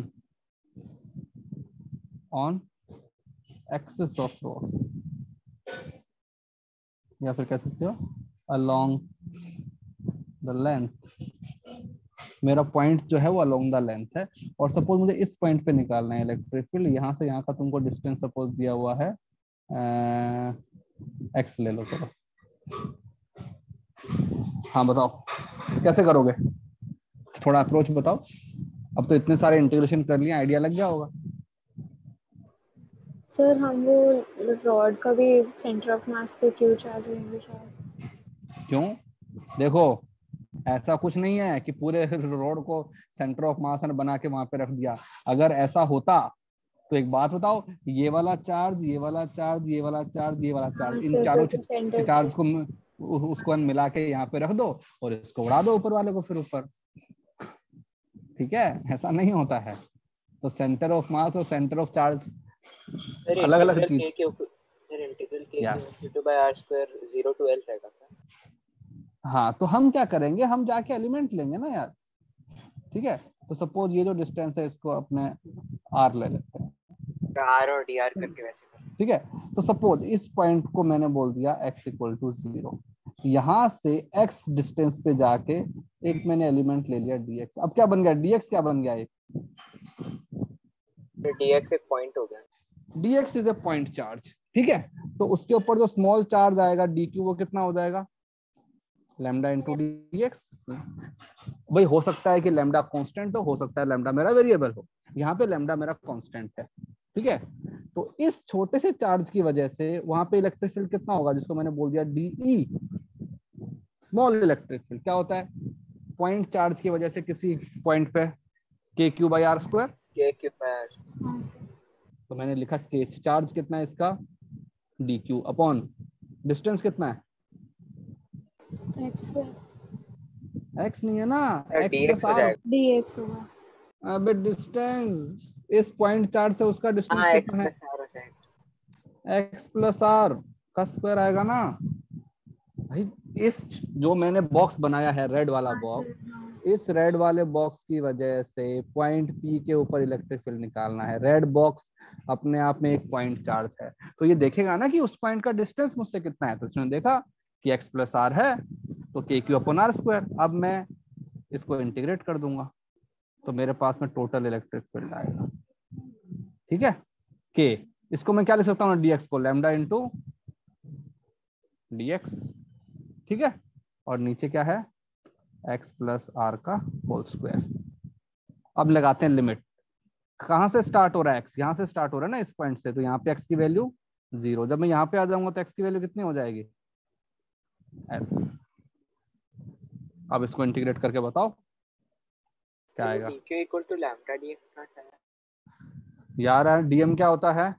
on axis of rod, या फिर कह सकते हो अलोंग द लेंथ। मेरा पॉइंट जो है वो अलोंग द लेंथ है, और सपोज मुझे इस पॉइंट पे निकालना है इलेक्ट्रिक फील्ड। यहाँ से यहाँ का तुमको डिस्टेंस सपोज दिया हुआ है x ले लो, चलो। हाँ बताओ कैसे करोगे, थोड़ा अप्रोच बताओ। अब तो इतने सारे इंटीग्रेशन कर लिए, आइडिया लग गया होगा। सर हम वो रॉड का भी सेंटर ऑफ मास पे क्यों चार्ज लेंगे शायद। क्यों? देखो ऐसा कुछ नहीं है कि पूरे रोड को सेंटर ऑफ मास बना के वहां पे रख दिया। अगर ऐसा होता तो एक बात बताओ, ये वाला चार्ज, ये वाला चार्ज, ये वाला चार्ज, ये वाला चार्ज, इन चारों चार्ज को उसको मिला के यहाँ पे रख दो और इसको उड़ा दो ऊपर वाले को फिर ऊपर, ठीक है। ऐसा नहीं होता है। तो सेंटर ऑफ मास और सेंटर ऑफ चार्ज अलग अलग चीज। Integral k Yes. q/r² 0 to L रहेगा क्या? हाँ, तो हम क्या करेंगे, हम जाके एलिमेंट लेंगे ना यार, ठीक है। तो सपोज ये जो डिस्टेंस है इसको अपने r ले लेते हैं, r और dr करके वैसे कर। ठीक है। तो सपोज इस पॉइंट को मैंने बोल दिया x = 0, यहाँ से x डिस्टेंस पे जाके एक मैंने एलिमेंट ले लिया dx। अब क्या बन गया, dx क्या बन गया, एक तो dx एक पॉइंट हो गया। dx is a point charge, ठीक है। तो उसके ऊपर जो स्मॉल चार्ज आएगा dq वो कितना हो जाएगा, लैम्डा इंटू dx। भाई हो सकता है कि लैम्डा कांस्टेंट हो सकता है लैम्डा मेरा वेरिएबल हो, यहाँ पे लैम्डा मेरा कांस्टेंट है, ठीक है। तो इस छोटे से चार्ज की वजह से वहां पे इलेक्ट्रिक फील्ड कितना होगा, जिसको मैंने बोल दिया dE, स्मॉल इलेक्ट्रिक फील्ड। क्या होता है, पॉइंट चार्ज की वजह से किसी पॉइंट पे k/r², k क्यूब है। तो मैंने लिखा k चार्ज कितना है इसका, dq अपॉन डिस्टेंस कितना है, x x नहीं है ना, x dx प्लस हो r। जाएगा। dx होगा। अबे डिस्टेंस, इस पॉइंट चार्ज से उसका डिस्टेंस हाँ x कितना है, प्लस r हो जाएगा। x प्लस r का स्क्वायर आएगा ना भाई। इस जो मैंने बॉक्स बनाया है रेड वाला हाँ बॉक्स, सर, हाँ। इस रेड वाले बॉक्स की वजह से पॉइंट P के ऊपर इलेक्ट्रिक फील्ड निकालना है। रेड बॉक्स अपने आप में एक पॉइंट चार्ज है, तो ये देखेगा ना कि उस पॉइंट का डिस्टेंस मुझसे कितना है। तो इसने देखा कि x प्लस r है तो k/r²। अब मैं इसको इंटीग्रेट कर दूंगा तो मेरे पास में टोटल इलेक्ट्रिक फील्ड आएगा, ठीक है। k इसको मैं क्या लिख सकता हूँ, dx को लैम्डा इंटू dx, ठीक है। और नीचे क्या है, x प्लस r का होल स्क्वायर। अब लगाते हैं लिमिट, कहां से स्टार्ट हो रहा है, x यहां से स्टार्ट हो रहा है ना इस पॉइंट से, तो यहाँ पे x की वैल्यू 0। जब मैं यहाँ पे आ जाऊंगा तो x की वैल्यू कितनी हो जाएगी, l। अब इसको इंटीग्रेट करके बताओ क्या आएगा dq equal to lambda dx कहाँ से आया? यार। dm क्या होता है,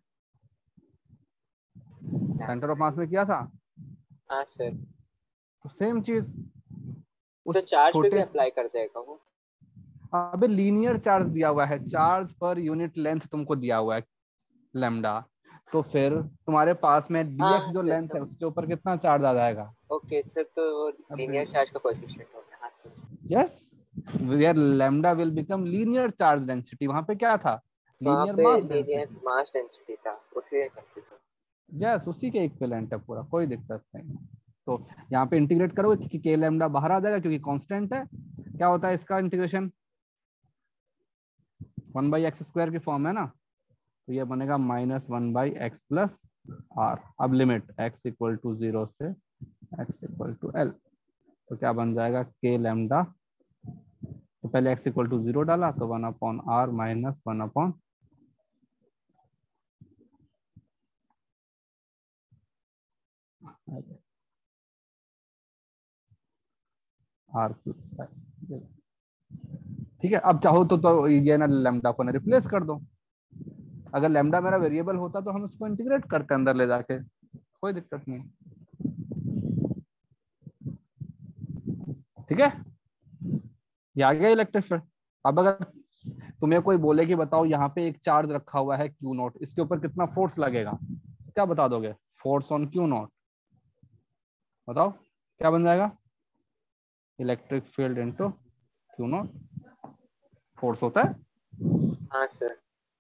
सेंटर ऑफ मास में किया था, हाँ सर। तो सेम चीज तो उस चार्ज पे भी छोटे, अप्लाई कर देगा वो। अबे लीनियर चार्ज दिया हुआ है, चार्ज पर यूनिट लेंथ तुमको दिया हुआ है लैम्डा, तो फिर तुम्हारे पास में हाँ dx जो सर लेंथ है उसके ऊपर कितना चार्ज आ जाएगा। ओके सर, तो लीनियर चार्ज का कोएफिशिएंट हो गया। हाँ sir. Yes, where lambda will become linear charge density. वहां पे क्या था, वहाँ लीनियर पे mass linear density. Mass density था, उसी कंफ्यूजन। यस, उसी के इक्विवेलेंट है पूरा, कोई दिक्कत नहीं। तो यहाँ पे इंटीग्रेट करोगे क्योंकि के लैम्डा बाहर आ जाएगा क्योंकि कांस्टेंट है। क्या होता है इसका इंटीग्रेशन, 1/x² की फॉर्म है ना, तो ये बनेगा -1/x प्लस r। अब लिमिट x इक्वल टू 0 से x इक्वल टू l, तो क्या बन जाएगा k लैम्डा, तो पहले x इक्वल टू 0 डाला तो 1/r माइनस 1/r प्लस, ठीक है। अब चाहो तो ये ना लैम्डा को ना रिप्लेस कर दो। अगर लैम्डा मेरा वेरिएबल होता तो हम इसको इंटीग्रेट करते अंदर ले जाके, कोई दिक्कत नहीं, ठीक है। ये आ गया इलेक्ट्रिक फील्ड। अब अगर तुम्हें कोई बोले कि बताओ यहाँ पे एक चार्ज रखा हुआ है Q0, इसके ऊपर कितना फोर्स लगेगा, क्या बता दोगे, फोर्स ऑन Q0, बताओ क्या बन जाएगा, electric field into Q0, force होता है। हाँ सर।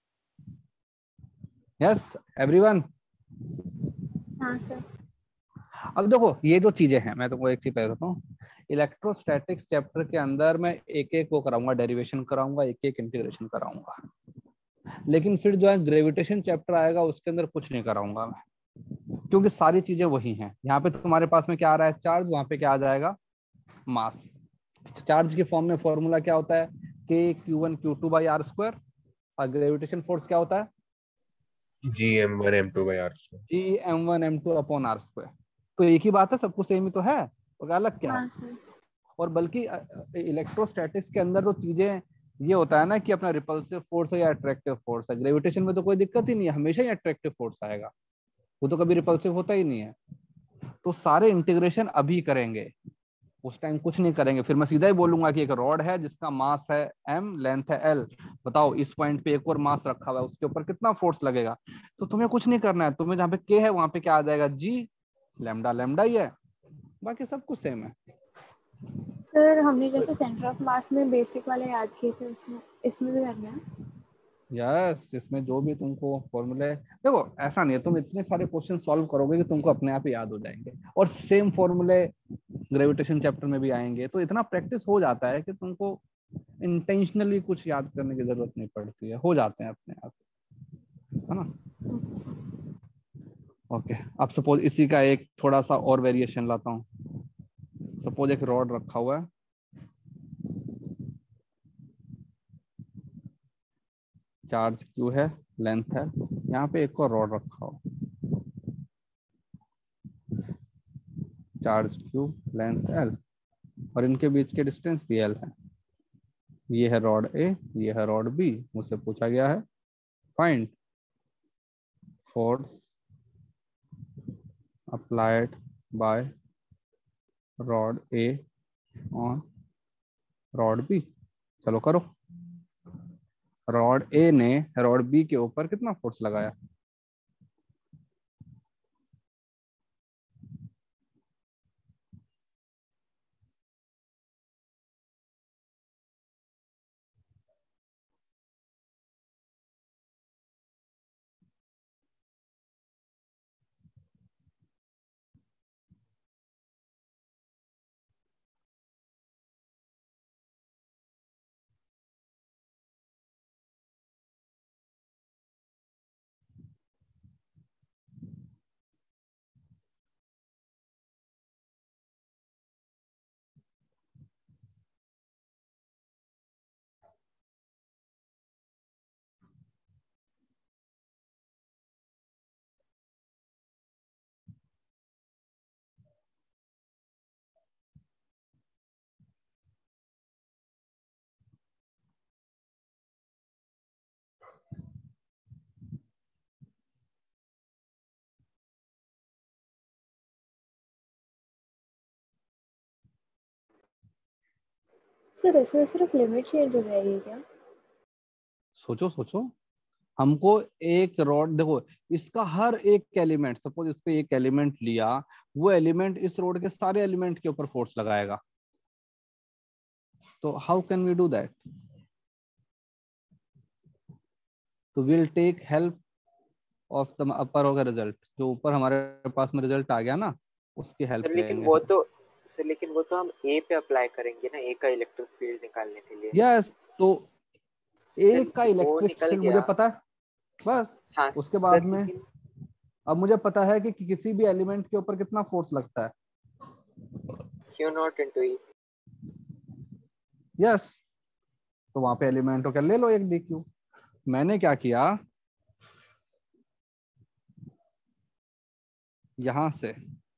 Yes everyone. हाँ सर। अब देखो ये जो चीजें हैं, मैं तुमको एक चीज बताता हूँ, इलेक्ट्रोस्टैटिक्स चैप्टर के अंदर मैं एक एक वो कराऊंगा, डेरिवेशन कराऊंगा, एक एक इंटीग्रेशन कराऊंगा, लेकिन फिर जो है ग्रेविटेशन चैप्टर आएगा उसके अंदर कुछ नहीं कराऊंगा मैं, क्योंकि सारी चीजें वही हैं। यहाँ पे तुम्हारे पास में क्या आ रहा है, चार्ज, वहां पे क्या आ जाएगा, मास। चार्ज के फॉर्म में फॉर्मूला क्या होता है, k/q1 q2/r², और ग्रेविटेशन फोर्स क्या होता है, Gm1m2/r²। Gm1m2/r²। तो एक ही बात है, सबको सेम ही तो है, और अलग क्या है। हाँ सर। और बल्कि इलेक्ट्रोस्टैटिक्स के अंदर तो चीजें ये होता है ना कि अपना रिपल्सिव फोर्स है या अट्रैक्टिव फोर्स है। ग्रेविटेशन में तो कोई दिक्कत ही नहीं है, हमेशा ही अट्रैक्टिव फोर्स आएगा, वो तो कभी रिपल्सिव होता ही नहीं है। तो सारे इंटीग्रेशन अभी करेंगे, उस टाइम कुछ नहीं करेंगे। फिर मैं सीधा ही बोलूंगा कि एक रॉड है जिसका मास है m, लेंथ है l, बताओ इस पॉइंट पे एक और मास रखा हुआ है, उसके ऊपर कितना फोर्स लगेगा। तो तुम्हें कुछ नहीं करना है, तुम्हें जहाँ पे k है वहां पे क्या आ जाएगा, g, लैम्डा लैम्डा ही है, बाकी सब कुछ सेम है। सर हमने जैसे सेंटर ऑफ मास में बेसिक वाले याद किए थे, उसमें इसमें भी करना है। यस, इसमें जो भी तुमको फॉर्मूले, देखो ऐसा नहीं है तुम इतने सारे क्वेश्चन सॉल्व करोगे कि तुमको अपने आप ही याद हो जाएंगे, और सेम फॉर्मूले ग्रेविटेशन चैप्टर में भी आएंगे, तो इतना प्रैक्टिस हो जाता है कि तुमको इंटेंशनली कुछ याद करने की जरूरत नहीं पड़ती है, हो जाते हैं अपने आप, है ना। ओके, अब सपोज इसी का एक थोड़ा सा और वेरिएशन लाता हूँ। सपोज एक रॉड रखा हुआ है, चार्ज क्यू है, लेंथ है, यहाँ पे एक और रॉड रखा हो, चार्ज क्यू, लेंथ एल, और इनके बीच के डिस्टेंस भी एल है। ये है रॉड ए, ये है रॉड बी। मुझसे पूछा गया है find force applied by rod A on rod B. चलो करो। रॉड ए ने रॉड बी के ऊपर कितना फोर्स लगाया? सर इसमें सिर्फ लिमिट चेंज हो जाएगी क्या? सोचो सोचो, हमको एक रॉड, देखो इसका हर एक एलिमेंट, सपोज इस पे एक एलिमेंट लिया, वो एलिमेंट इस रोड के सारे एलिमेंट के ऊपर फोर्स लगाएगा, तो how can we do that? तो will take help of the upper होगा रिजल्ट, जो ऊपर हमारे पास में रिजल्ट आ गया ना, उसकी हेल्प सर लेकिन लेंगे वो हम। तो सर लेकिन वो तो हम ए पे अप्लाई करेंगे ना, ए का इलेक्ट्रिक फील्ड निकालने के लिए। यस, तो सर एक का वो इलेक्ट्रिक निकल फील्ड मुझे गया। पता है, बस। हाँ उसके सर, बाद में लेकिन अब मुझे पता है कि किसी भी एलिमेंट के ऊपर कितना फोर्स लगता है। Q not into E. Yes, तो वहां पे एलिमेंट होकर ले लो एक डी क्यू। मैंने क्या किया, यहां से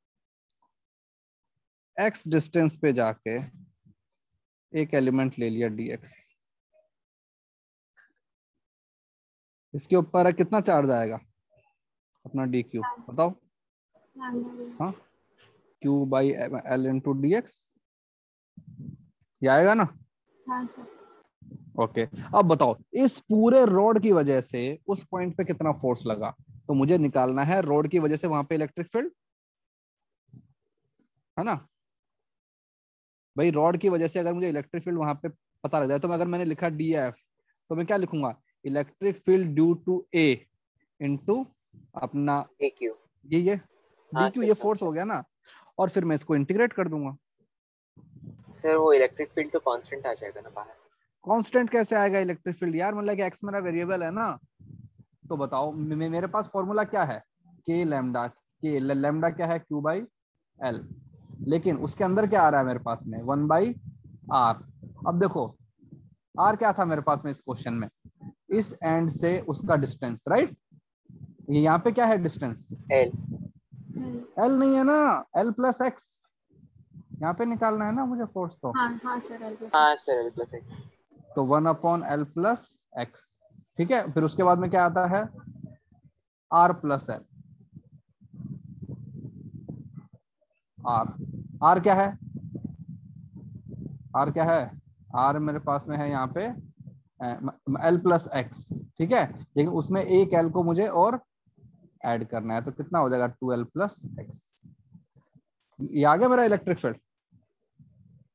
x डिस्टेंस पे जाके एक एलिमेंट ले लिया dx। इसके ऊपर कितना चार्ज आएगा अपना डी क्यू, बताओ। हाँ, q by l into d x, ये आएगा ना। हाँ सर। ओके, अब बताओ इस पूरे रोड की वजह से उस पॉइंट पे कितना फोर्स लगा, तो मुझे निकालना है रोड की वजह से वहां पे इलेक्ट्रिक फील्ड, है ना भाई। रॉड की वजह से अगर मुझे इलेक्ट्रिक फील्ड वहां पे पता लग जाए, तो अगर मैंने लिखा डी एफ, तो मैं क्या लिखूंगा, electric field due to a into अपना ए क्यू। ये हाँ डी क्यू, सर, ये समझ फोर्स हो गया ना, और फिर मैं इसको इंटीग्रेट कर दूंगा। सर वो इलेक्ट्रिक फील्ड तो कांस्टेंट आ जाएगा ना बाहर। कांस्टेंट कैसे आएगा इलेक्ट्रिक फील्ड यार, मतलब कि एक्स मेरा वेरिएबल है ना। तो बताओ मेरे पास फॉर्मूला क्या है, के लैम्डा, के लैम्डा क्या है, क्यू बाई एल, लेकिन उसके अंदर क्या आ रहा है मेरे पास में, 1/r। अब देखो r क्या था मेरे पास में इस क्वेश्चन में, इस एंड से उसका डिस्टेंस, राइट। ये यहाँ पे क्या है डिस्टेंस, एल। l नहीं है ना, l प्लस एक्स, यहाँ पे निकालना है ना मुझे फोर्स, तो हाँ हाँ सर, हाँ सर, एल प्लस एक्स। तो 1/l प्लस एक्स, ठीक है। फिर उसके बाद में क्या आता है, r प्लस एल, r क्या है, r क्या है, r मेरे पास में है यहाँ पे l प्लस एक्स, ठीक है। लेकिन उसमें एक l को मुझे और ऐड करना है, तो कितना हो जाएगा 2l प्लस एक्स। ये आ गया मेरा इलेक्ट्रिक फील्ड।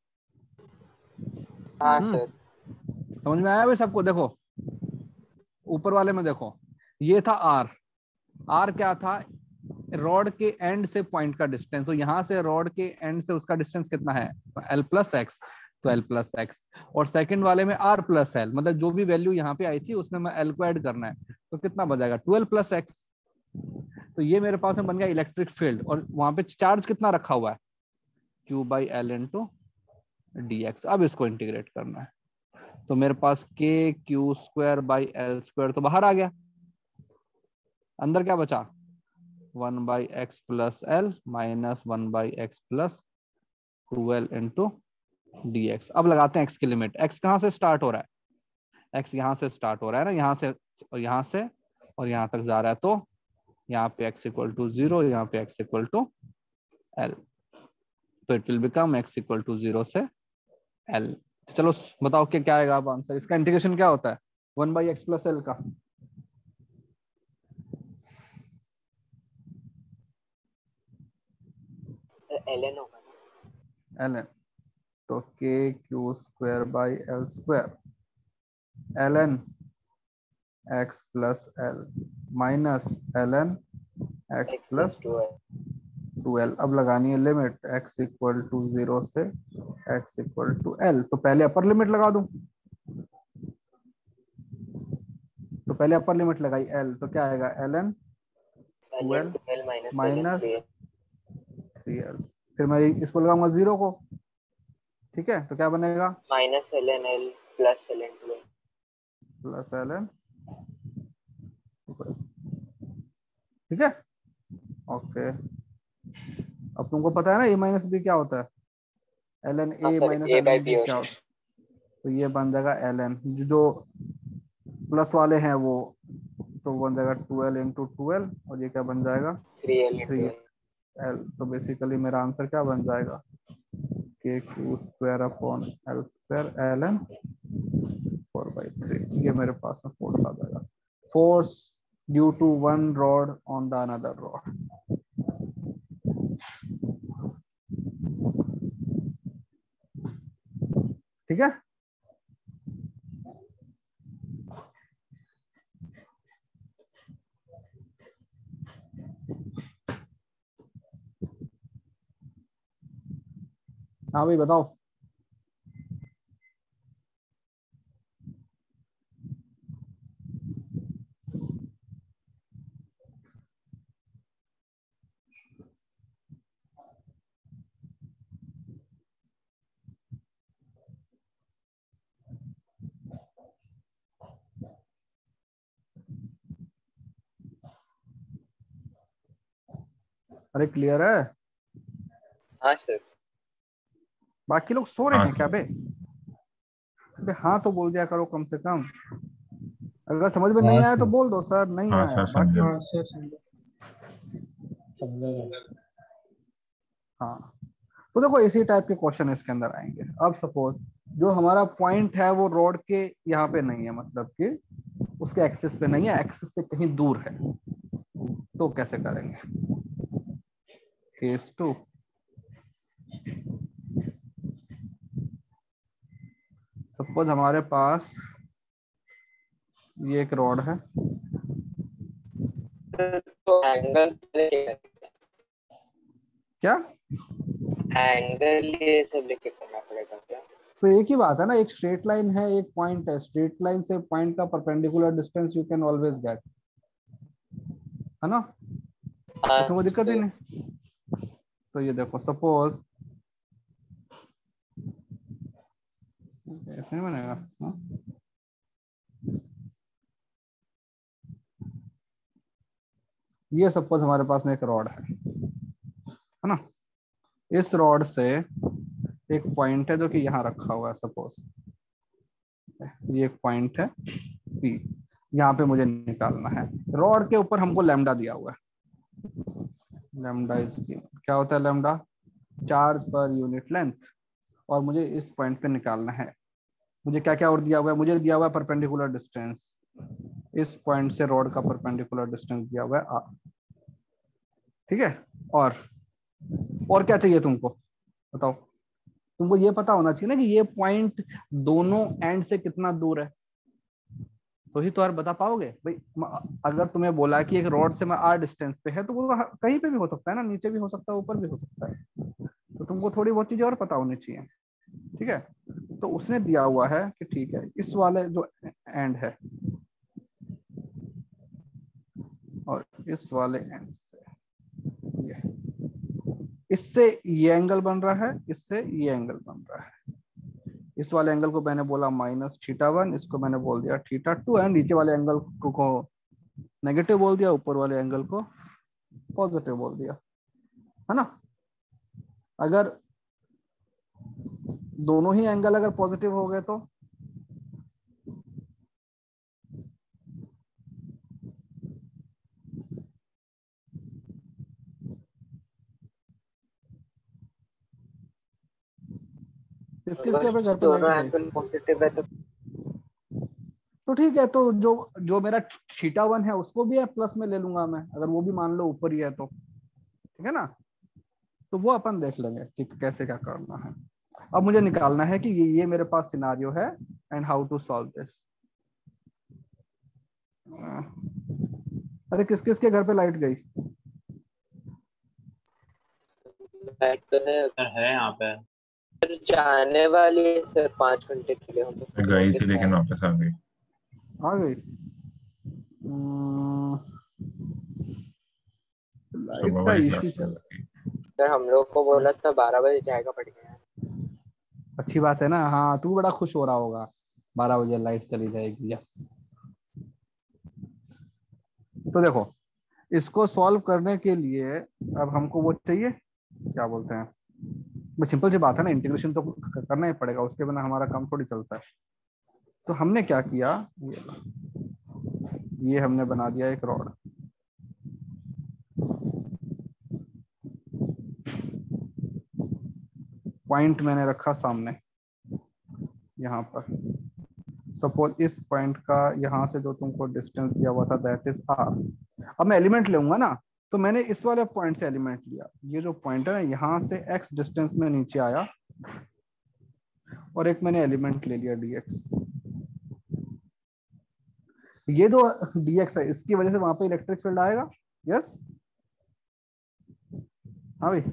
हाँ सर। समझ में आया भाई सबको? देखो ऊपर वाले में देखो, ये था आर, आर क्या था, रॉड के एंड से पॉइंट का डिस्टेंस, तो यहाँ से रॉड के एंड से उसका डिस्टेंस कितना है, एल प्लस एक्स, तो एल प्लस एक्स। और सेकंड वाले में आर प्लस एल, मतलब जो भी वैल्यू यहाँ पे आई थी उसमें मैं एल को ऐड करना है, तो कितना बचेगा 12 प्लस एक्स। तो ये मेरे पास में बन गया इलेक्ट्रिक फील्ड, और वहां पे चार्ज कितना रखा हुआ है, Q by l into d x. अब इसको इंटीग्रेट करना है, तो मेरे पास k q square by l square तो बाहर आ गया, अंदर क्या बचा 1 by x plus l minus 1 by x plus 2l into d x. अब लगाते हैं x की लिमिट, x कहाँ से स्टार्ट हो रहा है, x यहाँ से स्टार्ट हो रहा है ना, यहाँ से और यहाँ से और यहाँ तक जा रहा है, तो यहाँ पे x इक्वल टू 0, यहाँ पे x इक्वल टू l, तो it will become x equal to 0 से l। चलो बताओ क्या आएगा आप आंसर, इसका इंटीग्रेशन क्या होता है 1 बाई एक्स प्लस एल का, ln होगा ना, ln, तो k q square by l square ln x plus l minus ln x x plus plus 2l। 2l। अब लगानी है लिमिट x इक्वल टू 0 से x इक्वल टू l, तो पहले अपर लिमिट लगा दूं, तो पहले अपर लिमिट लगाई l, तो क्या आएगा ln 2l 2l minus minus ln 3l, फिर मैं इसको लगाऊंगा 0 को, ठीक है, तो क्या बनेगा minus ln l plus ln 2l। Plus ln, ठीक है, ओके। अब तुमको पता है ना a माइनस बी क्या होता है, ln हाँ a sir, minus a by ln b b क्या होता है, तो ये बन जाएगा ln, जो प्लस वाले हैं वो, तो बन जाएगा 2l इंटू 2l, और ये क्या बन जाएगा 3l into 3l। l। तो बेसिकली मेरा आंसर क्या बन जाएगा k q square upon l square ln 4/3, ये मेरे पास में फोर्स आ जाएगा, force due to one rod on the another rod. ठीक है, हाँ भाई बताओ। अरे क्लियर है, हाँ सर। बाकी लोग सो रहे हाँ हैं क्या सर। बे, अबे हाँ तो बोल दिया करो कम से कम, अगर समझ में नहीं हाँ आया तो सर। बोल दो सर नहीं हाँ आया, सर बाकी समझा। हाँ सर समझा। हाँ। तो देखो इसी टाइप के क्वेश्चन इसके अंदर आएंगे। अब सपोज जो हमारा पॉइंट है वो रोड के यहाँ पे नहीं है, मतलब कि उसके एक्सिस पे नहीं है, एक्सिस से कहीं दूर है, तो कैसे करेंगे, केस 2, सपोज हमारे पास ये एक रॉड है, तो एंगल क्या, एंगल ये सब लेके करना पड़ेगा क्या? तो एक ही बात है ना, एक स्ट्रेट लाइन है एक पॉइंट है, स्ट्रेट लाइन से पॉइंट का perpendicular distance you can always get, है ना, हाँ तो कोई दिक्कत ही सर। नहीं। तो ये देखो सपोज ऐसे नहीं बनेगा, हाँ? ये सपोज हमारे पास में एक रॉड है ना, इस रॉड से एक पॉइंट है जो कि यहाँ रखा हुआ है, सपोज ये एक पॉइंट है P, यहाँ पे मुझे निकालना है, रॉड के ऊपर हमको लैम्डा दिया हुआ है, लैम्डा इज क्या होता है, lambda charge per unit length, और मुझे इस पॉइंट पे निकालना है, मुझे क्या क्या और दिया हुआ है, मुझे दिया हुआ है परपेंडिकुलर डिस्टेंस, इस पॉइंट से रॉड का परपेंडिकुलर डिस्टेंस दिया हुआ है r, ठीक है, और क्या चाहिए तुमको बताओ, तुमको ये पता होना चाहिए ना कि ये पॉइंट दोनों एंड से कितना दूर है, तो ही तो यार बता पाओगे भाई। अगर तुम्हें बोला कि एक रॉड से मैं r डिस्टेंस पे है तो वो कहीं पे भी हो सकता है ना, नीचे भी हो सकता है, ऊपर भी हो सकता है, तो तुमको थोड़ी बहुत चीजें और पता होनी चाहिए। ठीक है, तो उसने दिया हुआ है कि ठीक है इस वाले जो एंड है और इस वाले एंड से ये, इससे ये एंगल बन रहा है, इससे ये एंगल बन रहा है। इस वाले एंगल को मैंने बोला -θ1, इसको मैंने बोल दिया θ2 एंड नीचे वाले एंगल को नेगेटिव बोल दिया, ऊपर वाले एंगल को पॉजिटिव बोल दिया, है ना। अगर दोनों ही एंगल अगर पॉजिटिव हो गए तो किसके अगर घर पे दोनों लाइट गई? एंगल पॉजिटिव है तो ठीक है, तो जो मेरा θ1 है उसको भी प्लस में ले लूंगा मैं, अगर वो भी मान लो ऊपर ही है तो, ठीक है ना। तो वो अपन देख लेंगे कि कैसे क्या करना है। अब मुझे निकालना है कि ये मेरे पास सिनारियो है and how to solve this. अरे किस किस के घर पे लाइट गई? लाइट तो है यहाँ पे। सर जाने वाली है सर 5 घंटे के लिए हम लोग गई थी लेकिन वापस आ गई। आ गई। लाइट सुबह का वाली इशू क्लास में चल, थी। सर हम लोग को बोला था 12 बजे जाएगा पड़ गया। अच्छी बात है ना। हाँ तू बड़ा खुश हो रहा होगा, 12 बजे लाइट चली जाएगी। यस, तो देखो इसको सॉल्व करने के लिए अब हमको वो चाहिए, क्या बोलते हैं, बस सिंपल सी बात है ना, इंटीग्रेशन तो करना ही पड़ेगा, उसके बिना हमारा काम थोड़ी चलता है। तो हमने क्या किया, ये हमने बना दिया एक रॉड, पॉइंट मैंने रखा सामने यहाँ पर। सपोज इस पॉइंट का यहाँ से जो तुमको डिस्टेंस दिया हुआ था दैट इज r। अब मैं एलिमेंट लूंगा ना, तो मैंने इस वाले पॉइंट से एलिमेंट लिया, ये जो पॉइंट है ना यहाँ से x डिस्टेंस में नीचे आया और एक मैंने एलिमेंट ले लिया dx। ये जो dx है इसकी वजह से वहां पे इलेक्ट्रिक फील्ड आएगा। यस, हाँ भाई,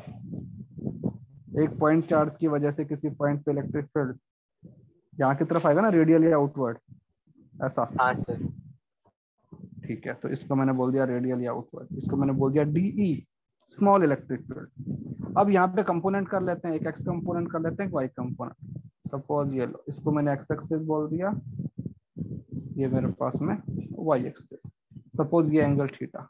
एक पॉइंट चार्ज की वजह से किसी पॉइंट पे इलेक्ट्रिक फील्ड यहाँ की तरफ आएगा ना, रेडियल या आउटवर्ड, ऐसा। हाँ सर। ठीक है, तो इसको मैंने बोल दिया रेडियल या आउटवर्ड, इसको मैंने बोल दिया डीई, स्मॉल इलेक्ट्रिक फील्ड। अब यहाँ पे कंपोनेंट कर लेते हैं, एक एक्स कंपोनेंट कर लेते हैं, एक वाई कंपोनेंट। सपोज ये लो, इसको मैंने एक्स एक्सिस बोल दिया, ये मेरे पास में वाई एक्सिस। सपोज ये एंगल थीटा,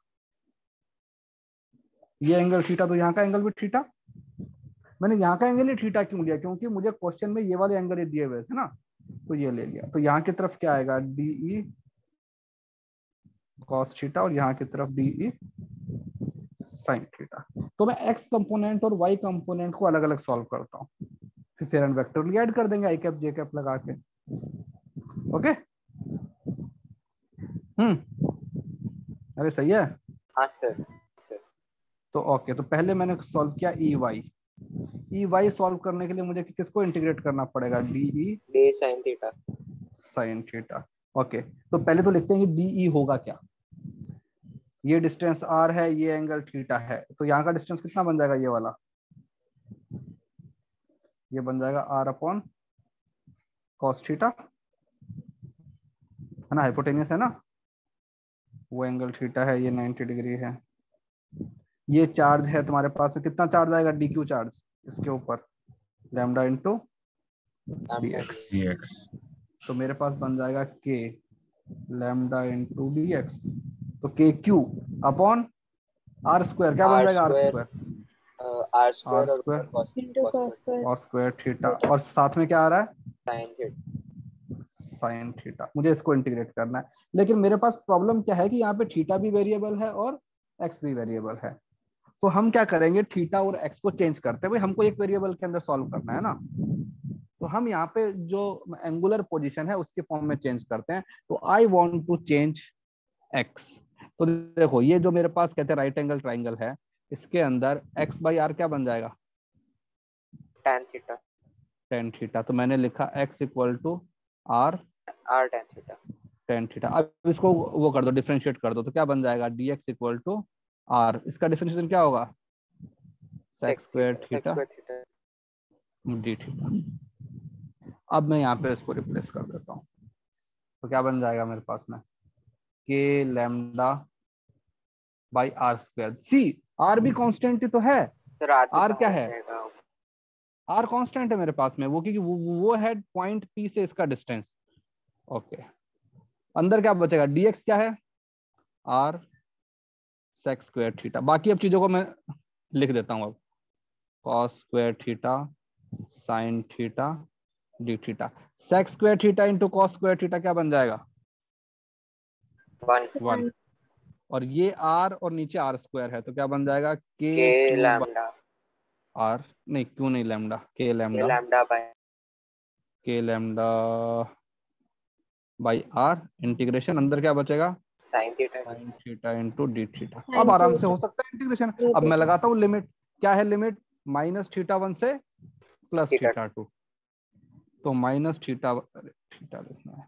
ये एंगल थीटा, तो यहाँ का एंगल भी थीटा। मैंने यहाँ का एंगल ही थीटा क्यों लिया, क्योंकि मुझे क्वेश्चन में ये वाले एंगल दिए हुए थे ना, तो ये ले लिया। तो यहाँ की तरफ क्या आएगा, डीई cos थीटा, और यहाँ की तरफ डीई sin थीटा। तो मैं x कंपोनेंट और y कंपोनेंट को अलग अलग सॉल्व करता हूँ, फिर एंड वेक्टरली ऐड कर देंगे i कैप j कैप लगा के। ओके, अरे सही है। हाँ सर। तो ओके, तो पहले मैंने सॉल्व किया ई वाई सॉल्व करने के लिए मुझे किसको इंटीग्रेट करना पड़ेगा, डीई डे sine theta. Sine theta. Okay, तो पहले तो लिखते हैं कि डीई होगा क्या, ये डिस्टेंस r है, ये एंगल थीटा है, तो यहाँ का डिस्टेंस कितना बन जाएगा, ये वाला, ये बन जाएगा r अपॉन cos थीटा, है ना, हाइपोटेनियस है ना, वो एंगल थीटा है, ये 90 डिग्री है। ये चार्ज है तुम्हारे पास में, कितना चार्ज आएगा, dq चार्ज इसके ऊपर, लैम्डा इंटू dx। dx तो मेरे पास बन जाएगा k लैम्डा इंटू dx, तो k q upon r square, क्या बन जाएगा, r स्क्वायर, आर स्क्वायर और square cos into cos square और स्क्वायर थीटा, और साथ में क्या आ रहा है, साइन थीटा। Sine theta. मुझे इसको इंटीग्रेट करना है, लेकिन मेरे पास प्रॉब्लम क्या है कि यहाँ पे थीटा भी वेरिएबल है और एक्स भी वेरिएबल है। तो हम क्या करेंगे, थीटा और एक्स को चेंज करते हैं, भाई हमको एक वेरिएबल के अंदर सॉल्व करना है ना, तो हम यहाँ पे जो एंगुलर पोजीशन है उसके फॉर्म में चेंज करते हैं। तो I want to change x. तो देखो ये जो मेरे पास कहते हैं राइट एंगल ट्राइंगल है, इसके अंदर एक्स बाई आर क्या बन जाएगा, tan थीटा। Tan theta. तो मैंने लिखा x equal to r r tan theta. Tan theta. अब इसको वो कर दो, डिफरेंशिएट कर दो, तो क्या बन जाएगा dx इक्वल टू r। इसका डिफरेंशिएशन क्या होगा, sec square theta d theta. अब मैं यहाँ पे इसको रिप्लेस कर देता हूँ, तो क्या बन जाएगा मेरे पास में, k lambda by are square. C r भी कांस्टेंट ही तो है, सर आर क्या है, आर कांस्टेंट है मेरे पास में, वो क्योंकि वो है पॉइंट पी से इसका डिस्टेंस। ओके, अंदर क्या बचेगा, dx क्या है, आर सेक स्क्वायर थीटा। बाकी अब चीजों को मैं लिख देता हूँ अब, cos square theta sine theta d theta. Sec square theta into cos square theta क्या बन जाएगा, 1। और ये आर और नीचे आर स्क्वायर है, तो क्या बन जाएगा, के क्यू लैम्डा आर, नहीं क्यों नहीं लैम्डा, के लैम्डा के लैम्डा बाई आर इंटीग्रेशन, अंदर क्या बचेगा, sine sine theta into d theta. अब आराम से हो सकता है इंटीग्रेशन। अब मैं लगाता हूँ लिमिट, क्या है लिमिट, -θ1 से +θ2। तो थीटा लिखना है,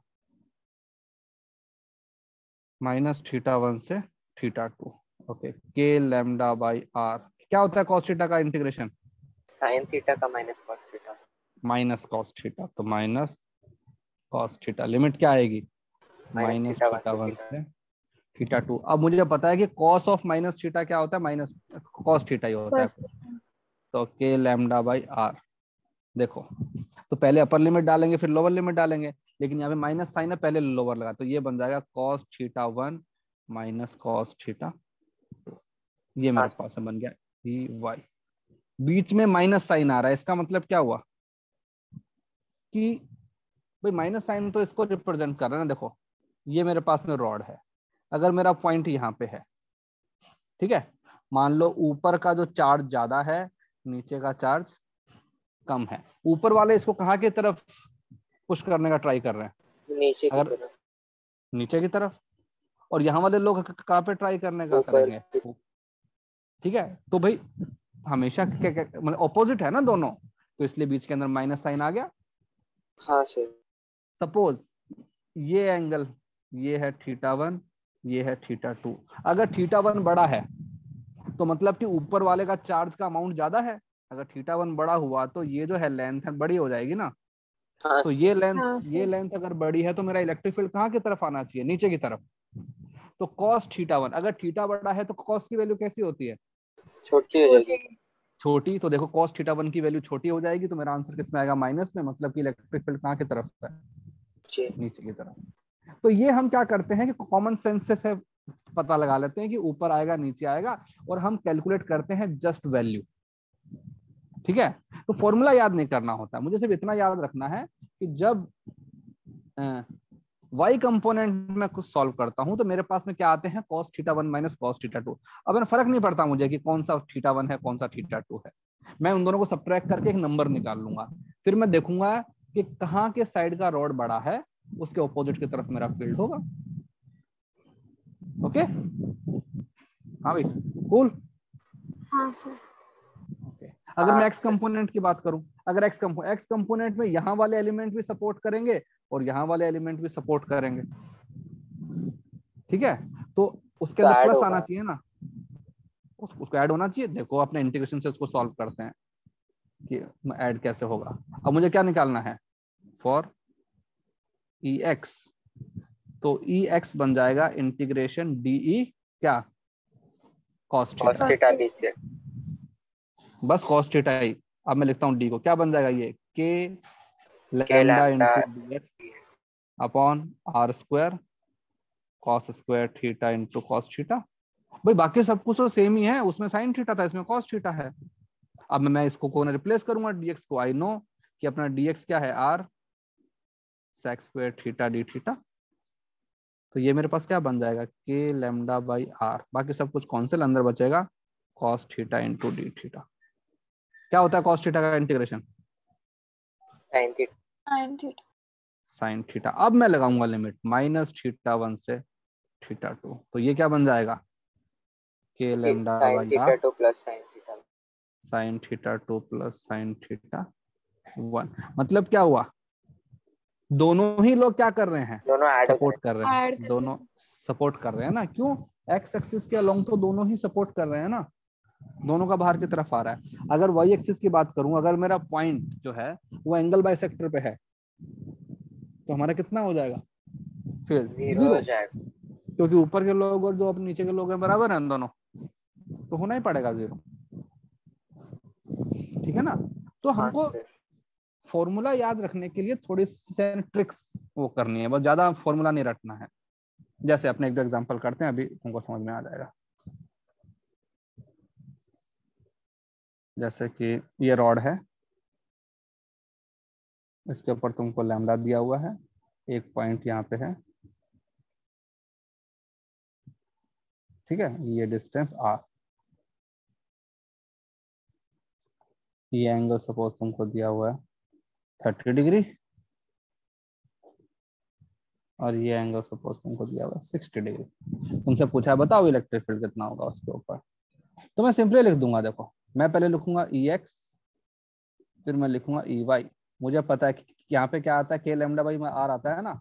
-θ1 से θ2। ओके, के लैम्डा बाई आर क्या होता है, cos थीटा का इंटीग्रेशन, साइन थीटा का minus cos theta, minus cos theta. तो माइनस कॉस थीटा, लिमिट क्या आएगी, -θ1 से θ2। अब मुझे पता है कि cos ऑफ माइनस थीटा क्या होता है, माइनस कॉस थीटा ही होता है। तो के लैम्डा बाई आर, देखो तो पहले अपर लिमिट डालेंगे फिर लोअर लिमिट डालेंगे, लेकिन यहाँ पे माइनस साइन है, पहले लोअर लगा, तो ये बन जाएगा cos θ1 माइनस cos θ2। ये मेरे पास में बन गया dy। बीच में माइनस साइन आ रहा है, इसका मतलब क्या हुआ कि भाई माइनस साइन तो इसको रिप्रेजेंट कर रहा है ना। देखो ये मेरे पास में रॉड है, अगर मेरा पॉइंट यहाँ पे है, ठीक है, मान लो ऊपर का जो चार्ज ज्यादा है, नीचे का चार्ज कम है, ऊपर वाले इसको कहाँ की तरफ पुश करने का ट्राई कर रहे हैं, नीचे की अगर तरफ, नीचे की तरफ, और यहाँ वाले लोग कहाँ पे ट्राई करने का ऊपर। करेंगे, ठीक है। तो भाई हमेशा मतलब ऑपोजिट है ना दोनों, तो इसलिए बीच के अंदर माइनस साइन आ गया। हाँ सर। सपोज ये एंगल, ये है θ1, ये है θ2। अगर θ1 बड़ा है तो मतलब कि ऊपर वाले का चार्ज का अमाउंट ज्यादा है, अगर θ1 बड़ा हुआ तो ये जो है लेंथ बड़ी हो जाएगी ना। हाँ तो ये लेंथ अगर बड़ी है तो मेरा इलेक्ट्रिक फील्ड कहाँ की तरफ आना चाहिए, नीचे की तरफ। तो cos θ1, अगर थीटा बड़ा है तो cos की वैल्यू कैसी होती है, छोटी हो जाएगी, छोटी। तो देखो cos θ1 की वैल्यू छोटी हो जाएगी, तो मेरा आंसर किसमें आएगा, माइनस में, मतलब कि इलेक्ट्रिक फील्ड कहाँ की तरफ है, नीचे की तरफ। तो ये हम क्या करते हैं कि कॉमन सेंस से पता लगा लेते हैं कि ऊपर आएगा नीचे आएगा, और हम कैलकुलेट करते हैं जस्ट वैल्यू, ठीक है। तो फॉर्मूला याद नहीं करना होता, मुझे सिर्फ इतना याद रखना है कि जब y कंपोनेंट में कुछ सॉल्व करता हूं तो मेरे पास में क्या आते हैं, cos θ1 माइनस cos θ2। अब इन फर्क नहीं पड़ता मुझे कि कौन सा θ1 है कौन सा θ2 है, मैं उन दोनों को सबट्रैक्ट करके एक नंबर निकाल लूंगा, फिर मैं देखूंगा कि कहाँ के साइड का रॉड बड़ा है, उसके ऑपोजिट की तरफ मेरा फील्ड होगा। ओके, हाँ भाई, कूल। हाँ सर। अगर मैं x कंपोनेंट की बात करूं, अगर x कंपोनेंट में यहाँ वाले एलिमेंट भी सपोर्ट करेंगे और यहाँ वाले एलिमेंट भी सपोर्ट करेंगे, ठीक है, तो उसके अंदर प्लस आना चाहिए ना, उसको ऐड होना चाहिए। देखो अपने इंटीग्रेशन से उसको सॉल्व करते हैं कि ऐड कैसे होगा। अब मुझे क्या निकालना है, फॉर ex, तो ex बन जाएगा इंटीग्रेशन de क्या, cos थीटा, बस cos थीटा ही। अब मैं लिखता हूँ d को, क्या बन जाएगा ये, k lambda into dx upon are square cos square theta into cos theta. भाई बाकी सब कुछ तो सेम ही है, उसमें sin थीटा था, इसमें cos थीटा है। अब मैं इसको कौन रिप्लेस करूंगा, dx को। आई नो कि अपना dx क्या है, r sec square theta d theta. तो ये मेरे पास क्या बन जाएगा, k लैम्डा बाई r, बाकी सब कुछ कॉन्स्टेंट, अंदर बचेगा cos theta into d theta. क्या होता है cos थीटा का इंटीग्रेशन, sin थीटा। अब मैं लगाऊंगा लिमिट -θ1 से θ2, तो ये क्या बन जाएगा, k lambda by r sin θ2 plus sin θ1। मतलब क्या हुआ दोनों ही लोग क्या कर रहे हैं, दोनों ऐड हो सपोर्ट कर रहे Add हैं, कर दोनों सपोर्ट कर रहे हैं ना। क्यों, एक्स एक्सिस के अलोंग तो दोनों ही सपोर्ट कर रहे हैं ना, दोनों का बाहर की तरफ आ रहा है। अगर वाई एक्सिस की बात करूं, अगर मेरा पॉइंट जो है वो एंगल बाइसेक्टर पे है, तो हमारा कितना हो जाएगा, फिर 0 जीरो, हो जाएगा। क्योंकि ऊपर के लोग और जो अब नीचे के लोग हैं बराबर हैं दोनों, तो होना ही पड़ेगा जीरो। ठीक है ना। तो हाँ हमको सर। फॉर्मूला याद रखने के लिए थोड़ी सी ट्रिक्स वो करनी है, बस ज्यादा फॉर्मूला नहीं रटना है। जैसे अपने एक एग्जांपल करते हैं, अभी तुमको समझ में आ जाएगा। जैसे कि ये रॉड है, इसके ऊपर तुमको लैम्डा दिया हुआ है, एक पॉइंट यहाँ पे है, ठीक है, ये डिस्टेंस आर, ये एंगल सपोज तुमको दिया हुआ है 30 डिग्री, और ये एंगल सपोज तुमको दिया हुआ है 60 डिग्री। तुमसे पूछा है बताओ इलेक्ट्रिक फील्ड कितना होगा उसके ऊपर, तो मैं सिंपली लिख दूंगा। देखो मैं पहले लिखूंगा ई एक्स, फिर मैं लिखूंगा ई वाई। मुझे पता है कि यहाँ पे क्या आता है, के लैम्डा बाई में आर आता है ना।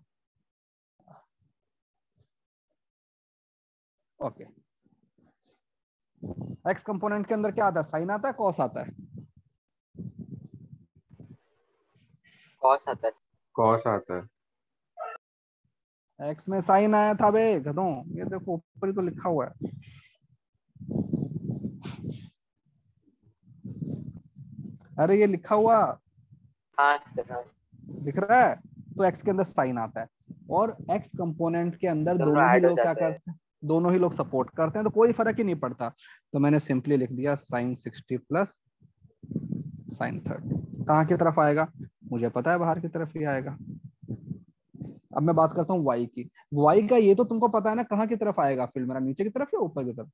ओके, एक्स कंपोनेंट के अंदर क्या आता है, साइन आता है, कॉस आता है। कॉस आता है। कॉस आता है। एक्स में साइन आया था बे गधों, ये देखो ऊपर ही तो लिखा हुआ है। अरे ये लिखा हुआ हाँ सर हाँ। दिख रहा है, तो एक्स के अंदर साइन आता है, और एक्स कंपोनेंट के अंदर दोनों दोनों ही ऐड हो लोग क्या जाते हैं। करते हैं, दोनों ही लोग सपोर्ट करते हैं, तो कोई फर्क ही नहीं पड़ता। तो मैंने सिंपली लिख दिया साइन 60 प्लस साइन 30। कहाँ की तरफ आएगा, मुझे पता है बाहर की तरफ ही आएगा। अब मैं बात करता हूँ वाई की। वाई का ये तो तुमको पता है ना कहाँ की तरफ आएगा फील्ड, मेरा नीचे की तरफ या ऊपर की तरफ।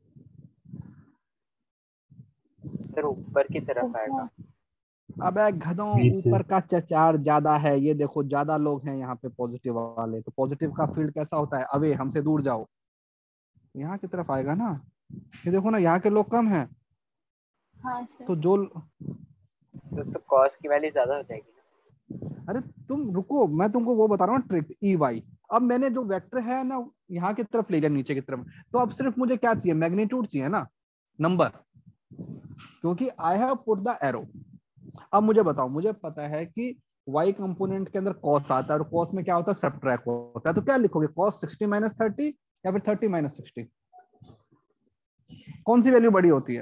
सर ऊपर की तरफ आएगा। ऊपर। अबे गधों, नीचे। ऊपर का चार्ज ज्यादा है, ये देखो ज्यादा लोग हैं यहाँ पे पॉजिटिव वाले, तो पॉजिटिव का फील्ड कैसा होता है, अवे हमसे दूर जाओ, यहाँ की तरफ आएगा ना। ये देखो ना, यहाँ के लोग कम हैं, हाँ सर। तो जो, तो कॉस की वैल्यू ज्यादा हो जाएगी ना। अरे तुम रुको, मैं तुमको वो बता रहा हूँ ट्रिक, ई वाई। अब मैंने जो वेक्टर है ना यहाँ की तरफ ले लिया, नीचे की तरफ, तो अब सिर्फ मुझे क्या चाहिए, मैग्नीट्यूड चाहिए ना, नंबर, क्योंकि I have put the arrow. अब मुझे बताओ, मुझे पता है कि y कंपोनेंट के अंदर cos आता है, और cos में क्या होता है, सबट्रैक्ट होता है, तो क्या लिखोगे, cos 60 माइनस 30 या फिर 30 माइनस 60, कौन सी वैल्यू बड़ी होती है।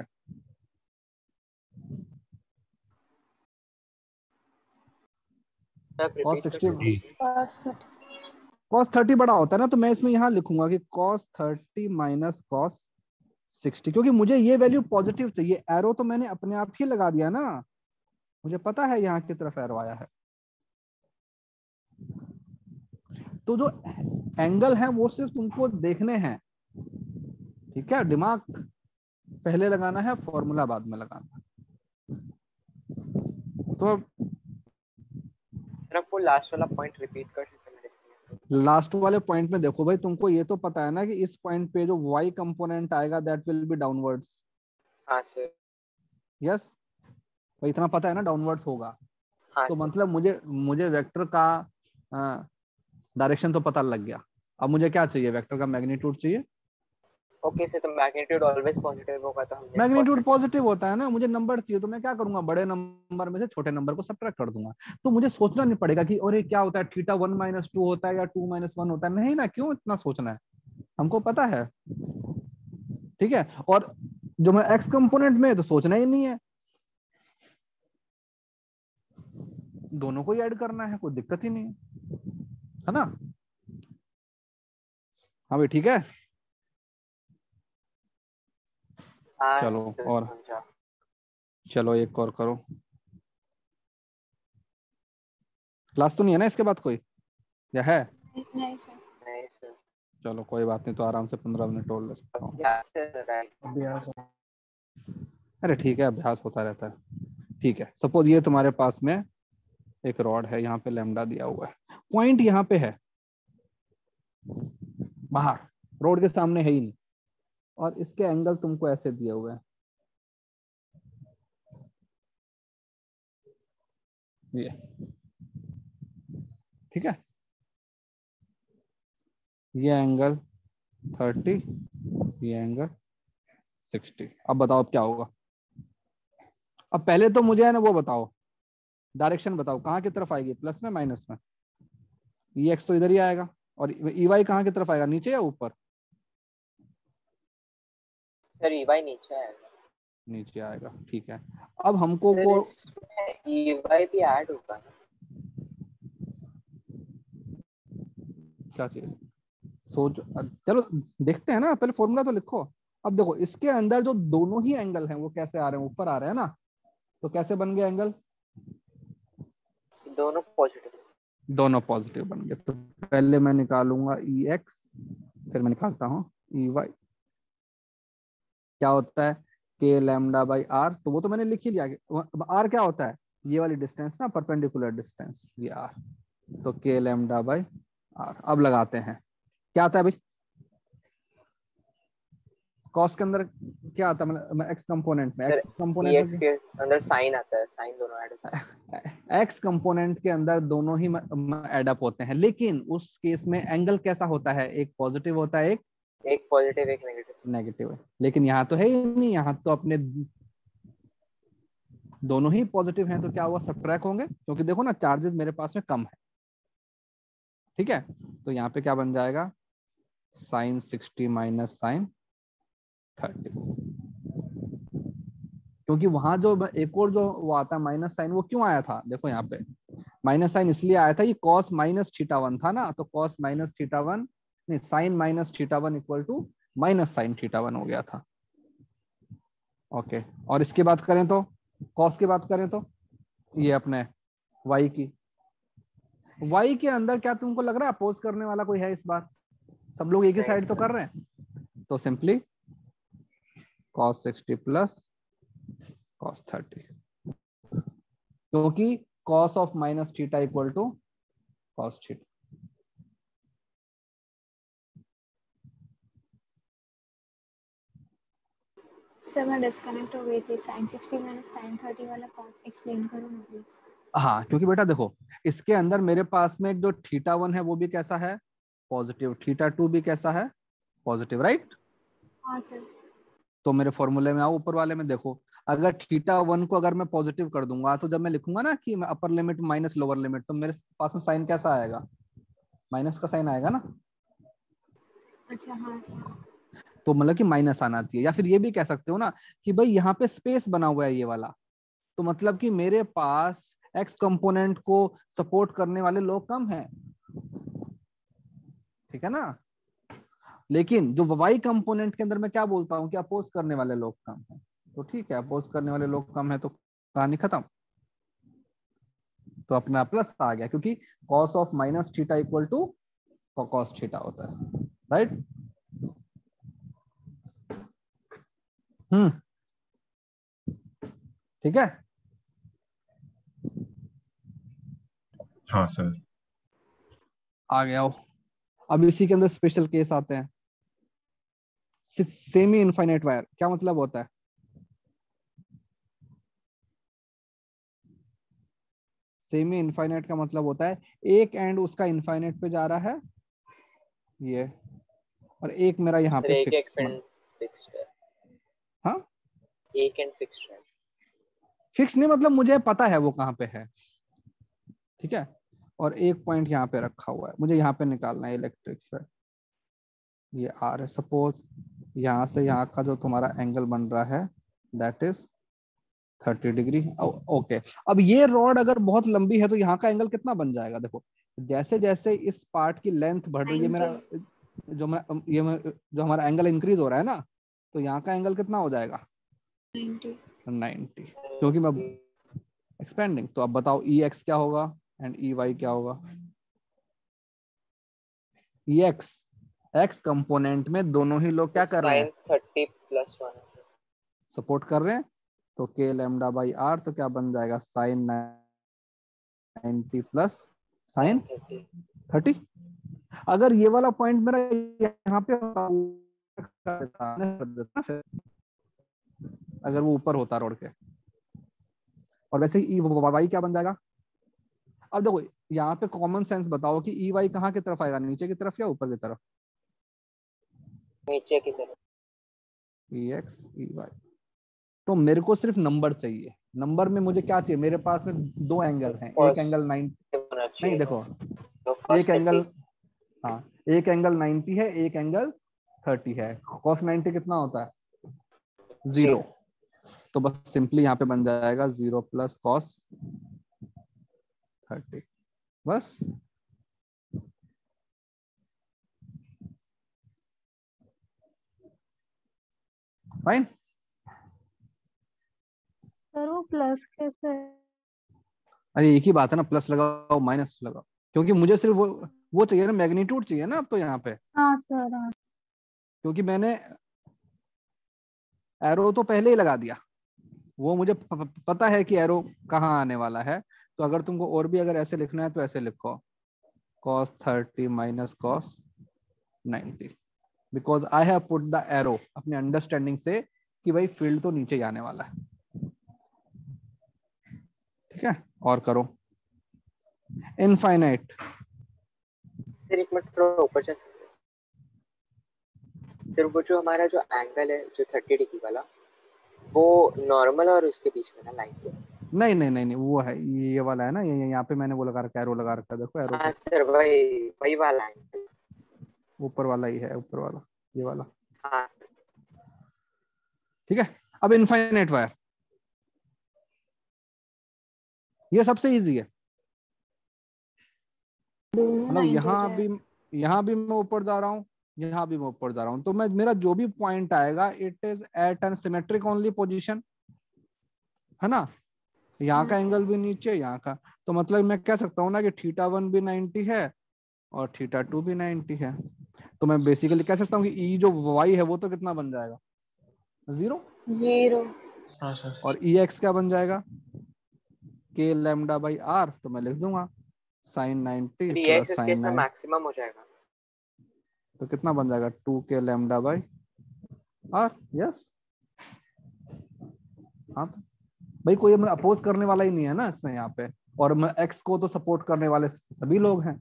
सर cos रिपीट 60 कर दीजिए। Cos 30। cos 30 बड़ा होता है ना, तो मैं इसमें यहां लिखूंगा कि cos 30 माइनस cos 60, क्योंकि मुझे ये वैल्यू पॉजिटिव चाहिए। एरो तो मैंने अपने आप ही लगा दिया ना, मुझे पता है यहाँ की तरफ एरो आया है। तो जो एंगल है वो सिर्फ तुमको देखने हैं, ठीक है, दिमाग पहले लगाना है, फॉर्मूला बाद में लगाना है। तो सर आपको लास्ट वाला पॉइंट रिपीट कर सकते हैं मेरे। लास्ट वाले पॉइंट में देखो भाई, तुमको ये तो पता है ना कि इस पॉइंट पे जो y कंपोनेंट आएगा दैट विल बी डाउनवर्ड्स। हाँ सर। यस, तो इतना पता है ना, डाउनवर्ड्स होगा। हाँ तो सर। मतलब मुझे मुझे वेक्टर का डायरेक्शन तो पता लग गया। अब मुझे क्या चाहिए, वेक्टर का मैग्नीट्यूड चाहिए। ओके सर, तो मैग्नीट्यूड ऑलवेज पॉजिटिव होगा, तो हमने मैग्नीट्यूड पॉजिटिव होता है ना, मुझे नंबर चाहिए, तो मैं क्या करूंगा, बड़े नंबर में से छोटे नंबर को सबट्रैक्ट कर दूंगा। तो मुझे सोचना नहीं पड़ेगा कि अरे क्या होता है, थीटा 1 - 2 होता है या 2 - 1 होता है, नहीं ना, क्यों इतना सोचना है, हमको पता है। ठीक है, और जो मैं एक्स कंपोनेंट में है तो सोचना ही नहीं है, दोनों को ही ऐड करना है, कोई दिक्कत ही नहीं है ना। हाँ भाई ठीक है, हाँ चलो सर और, समझा। चलो एक और करो। क्लास तो नहीं है ना इसके बाद कोई, या है। नहीं सर। नहीं सर। चलो कोई बात नहीं, तो आराम से 15 मिनट और ले सकता हूँ। या सर राइट। अभ्यास। अरे ठीक है, अभ्यास होता रहता है। ठीक है, सपोज ये तुम्हारे पास में एक रॉड है, यहाँ पे लैम्डा दिया हुआ है, पॉइंट यहाँ पे है, बाहर रोड के सामने है ही नहीं, और इसके एंगल तुमको ऐसे दिए हुए हैं, ये ठीक है, ये एंगल 30, ये एंगल 60। अब बताओ अब क्या होगा। अब पहले तो मुझे है ना वो बताओ, डायरेक्शन बताओ कहाँ की तरफ आएगी, प्लस में माइनस में। ई एक्स तो इधर ही आएगा, और ई वाई कहाँ की तरफ आएगा, नीचे या ऊपर? सर ईवाई नीचे आएगा। नीचे आएगा, ठीक है। अब हमको सर वो इसमें ईवाई भी ऐड होगा ना? क्या चीज सोच, चलो देखते हैं ना, पहले फॉर्मूला तो लिखो। अब देखो इसके अंदर जो दोनों ही एंगल हैं वो कैसे आ रहे हैं, ऊपर आ रहे हैं ना, तो कैसे बन गए एंगल, दोनों पॉजिटिव। दोनों पॉजिटिव बन गए। तो पहले मैं निकालूंगा ई एक्स, फिर मैं निकालता हूँ ई वाई। क्या होता है के लैम्डा बाई आर, तो वो तो मैंने लिख ही लिया। आर क्या होता है, ये वाली डिस्टेंस ना, परपेंडिकुलर डिस्टेंस, ये आर। तो के लैम्डा बाई आर। अब लगाते हैं, क्या आता है भाई, कॉस के अंदर क्या आता है, मतलब एक्स कंपोनेंट में, सर एक्स कंपोनेंट एक्स में के अंदर साइन आता है, साइन दोनों ऐड होता है। एक्स कंपोनेंट के अंदर दोनों ही एड अप होते हैं, लेकिन उस केस में एंगल कैसा होता है, एक पॉजिटिव होता है, एक पॉजिटिव एक नेगेटिव। नेगेटिव है। लेकिन यहाँ तो है ही नहीं, यहाँ तो अपने दोनों ही पॉजिटिव हैं, तो क्या हुआ, सबट्रैक्ट होंगे, क्योंकि देखो ना चार्जेस मेरे पास में कम है। ठीक है, तो यहाँ पे क्या बन जाएगा, साइन 60 माइनस साइन 30। क्योंकि वहां जो एक और जो वो आता है माइनस साइन, वो क्यों आया था, देखो यहाँ पे माइनस साइन इसलिए आया था, ये कॉस माइनस थीटा 1 था ना, तो कॉस माइनस थीटा 1 नहीं, sine minus theta 1 equal to minus sine theta 1 हो गया था। ओके, और इसकी बात करें तो, कॉस की बात करें तो ये अपने वाई की, वाई के अंदर क्या तुमको लग रहा है अपोज करने वाला कोई है इस बार, सब लोग एक ही नहीं साइड तो सर। कर रहे हैं, तो सिंपली cos 60 प्लस cos 30, क्योंकि cos of minus theta equal to cos theta. Sir मैं डिस्कनेक्ट हो गई थी, साइन 60 माइनस साइन 30 वाला पार्ट एक्सप्लेन करो ना प्लीज। हाँ, क्योंकि बेटा देखो इसके अंदर मेरे पास में जो थीटा 1 है वो भी कैसा है, पॉजिटिव, थीटा 2 भी कैसा है, पॉजिटिव, राइट। हाँ सर। तो मेरे फॉर्मूले में आओ, ऊपर वाले में देखो, अगर थीटा 1 को अगर मैं पॉजिटिव कर दूंगा, तो जब मैं लिखूंगा ना कि upper limit minus lower limit, तो मेरे पास में साइन कैसा आएगा, माइनस का साइन आएगा ना। अच्छा हाँ सर। तो मतलब कि माइनस आना चाहिए, या फिर ये भी कह सकते हो ना कि भाई यहाँ पे स्पेस बना हुआ है ये वाला, तो मतलब कि मेरे पास एक्स कंपोनेंट को सपोर्ट करने वाले लोग कम हैं, ठीक है ना। लेकिन जो वाई कंपोनेंट के अंदर मैं क्या बोलता हूँ कि अपोज करने वाले लोग कम हैं, तो ठीक है, अपोज करने वाले लोग कम है तो कहानी खत्म। तो अपना प्लस आ गया, क्योंकि cos of minus theta equal to cos theta होता है, राइट। ठीक है, हाँ सर। आ गया हो। अब इसी के अंदर स्पेशल केस आते हैं, सेमी इनफाइनाइट वायर, क्या मतलब होता है, सेमी इनफाइनाइट का मतलब होता है एक एंड उसका इनफाइनाइट पे जा रहा है ये, और एक मेरा यहाँ सर पे एक फिक्स एंड फिक्स्ड है। हाँ, एक एंड फिक्स्ड है। फिक्स नहीं मतलब मुझे पता है वो कहाँ पे है, ठीक है। और एक पॉइंट यहाँ पे रखा हुआ है, मुझे यहाँ पे निकालना है इलेक्ट्रिक फील्ड, ये आर है, सपोज यहाँ से यहाँ का जो तुम्हारा एंगल बन रहा है दैट इज 30 डिग्री। ओके, अब ये रॉड अगर बहुत लंबी है तो यहाँ का एंगल कितना बन जाएगा, देखो जैसे जैसे इस पार्ट की लेंथ बढ़ रही है, मेरा 90। जो हमारा एंगल इंक्रीज हो रहा है ना, तो यहाँ का एंगल कितना हो जाएगा, 90, क्योंकि मैं एक्सपेंडिंग। तो अब बताओ ई एक्स क्या होगा एंड ई वाई क्या होगा। ई एक्स, एक्स कंपोनेंट में दोनों ही लोग क्या कर रहे हैं, साइन 30+1 है सर। सपोर्ट कर रहे हैं, तो के लैम्डा बाई आर, तो क्या बन जाएगा, साइन 90 प्लस साइन साइन 30। अगर ये वाला पॉइंट मेरा यहाँ पे अगर वो ऊपर होता रोड के, और वैसे ही वाई क्या बन जाएगा। अब देखो यहाँ पे कॉमन सेंस बताओ कि ई वाई कहाँ की तरफ आएगा, नीचे की तरफ या ऊपर की तरफ? नीचे की तरफ। E x e y. तो मेरे को सिर्फ नंबर चाहिए। नंबर में मुझे क्या चाहिए? मेरे पास में दो एंगल हैं, एक एंगल 90, होना नहीं चाहिए। देखो, तो एक फर्स्ट एंगल, हाँ एक एंगल 90 है, एक एंगल 30 है। cos 90 कितना होता है? 0। तो बस सिंपली यहाँ पे बन जाएगा 0 प्लस cos 30, बस। फाइन। सर वो प्लस कैसे है? अरे एक ही बात है ना, प्लस लगाओ माइनस लगाओ, क्योंकि मुझे सिर्फ वो चाहिए ना, मैग्नीट्यूड चाहिए ना अब तो यहाँ पे, हाँ सर हाँ। क्योंकि मैंने एरो तो पहले ही लगा दिया, वो मुझे पता है कि एरो कहाँ आने वाला है। तो अगर तुमको और भी अगर ऐसे लिखना है तो ऐसे लिखो, cos 30 minus cos 90, because I have put the arrow अपने अंडरस्टैंडिंग से कि भाई फील्ड तो नीचे ही आने वाला है। ठीक है, और करो इनफाइनाइट। सर एक मिनट थोड़ा ऊपर जा सकते हैं? सर वो जो हमारा जो एंगल है जो 30 डिग्री वाला, वो नॉर्मल और उसके बीच में ना लाइन के। नहीं नहीं नहीं नहीं, वो है ये वाला है ना, ये यहाँ पे मैंने वो लगा रखा है, एरो लगा रखा है, देखो एरो हाँ पे, सर वही वही वाला एंगल। ऊपर वाला ही है, ऊपर वाला, ये वाला। हाँ सर। ठीक है, अब इनफाइनाइट वायर, ये सबसे इजी है। दोनों मतलब 90 हो जाएगा। यहाँ भी मैं ऊपर जा रहा हूँ, यहाँ भी मैं ऊपर जा रहा हूँ, तो मैं मेरा जो भी पॉइंट आएगा it is at an symmetric only position, है ना। यहाँ हाँ का सर। एंगल भी नीचे, यहाँ का, तो मतलब मैं कह सकता हूँ ना कि θ1 भी 90 है और θ2 भी 90 है। तो मैं बेसिकली कह सकता हूँ कि ई जो वाई है वो तो कितना बन जाएगा? 0। 0। हाँ सर। और ई एक्स क्या बन जाएगा? k लैम्डा बाई आर, तो मैं लिख दूंगा साइन 90 तो ये प्लस एक्स इस साइन केस में 9, मैक्सिमम हो जाएगा। तो कितना बन जाएगा? 2k lambda by are. Yes, हाँ तो भाई कोई अपोज करने वाला ही नहीं है ना इसमें यहाँ पे, और मैं एक्स को तो सपोर्ट करने वाले सभी लोग हैं,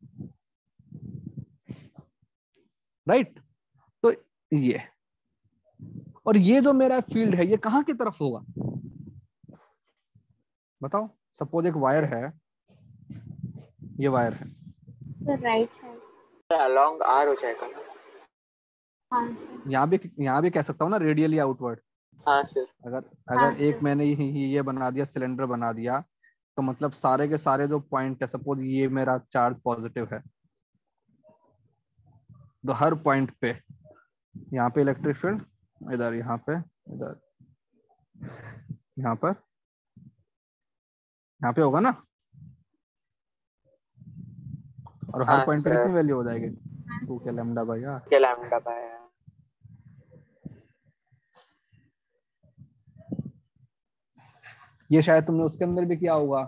राइट। तो ये, और ये जो मेरा फील्ड है ये कहाँ की तरफ होगा बताओ? सपोज एक वायर है, ये वायर है, sir right side. Along r हो जाएगा ना? हाँ सर। यहाँ भी कह सकता हूँ ना, रेडियली आउटवर्ड। हाँ सर। अगर हाँ अगर एक सर। मैंने ये बना दिया, सिलेंडर बना दिया, तो मतलब सारे के सारे जो पॉइंट है, सपोज ये मेरा चार्ज पॉजिटिव है, तो हर पॉइंट पे यहाँ पे इलेक्ट्रिक फील्ड, इधर यहाँ पे, इधर यहाँ पर, यहाँ पे होगा ना, और हर हाँ पॉइंट पे सर। कितनी वैल्यू हो जाएगी? 2k lambda by r. K lambda by. ये शायद तुमने उसके अंदर भी किया होगा,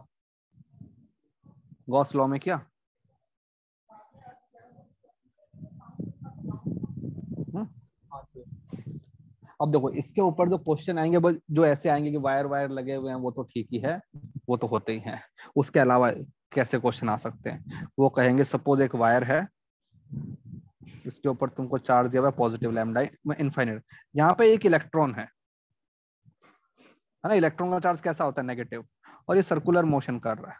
गॉस लॉ में किया। अब देखो इसके ऊपर जो क्वेश्चन आएंगे वो जो ऐसे आएंगे कि वायर वायर लगे हुए हैं, वो तो ठीक ही है, वो तो होते ही हैं। उसके अलावा कैसे क्वेश्चन आ सकते हैं? वो कहेंगे सपोज एक वायर है, इसके ऊपर तुमको चार्ज दिया हुआ है पॉजिटिव लैम्डा इनफाइनाइट, यहाँ पे एक इलेक्ट्रॉन है ना। इलेक्ट्रॉन का चार्ज कैसा होता है? नेगेटिव। और ये सर्कुलर मोशन कर रहा है,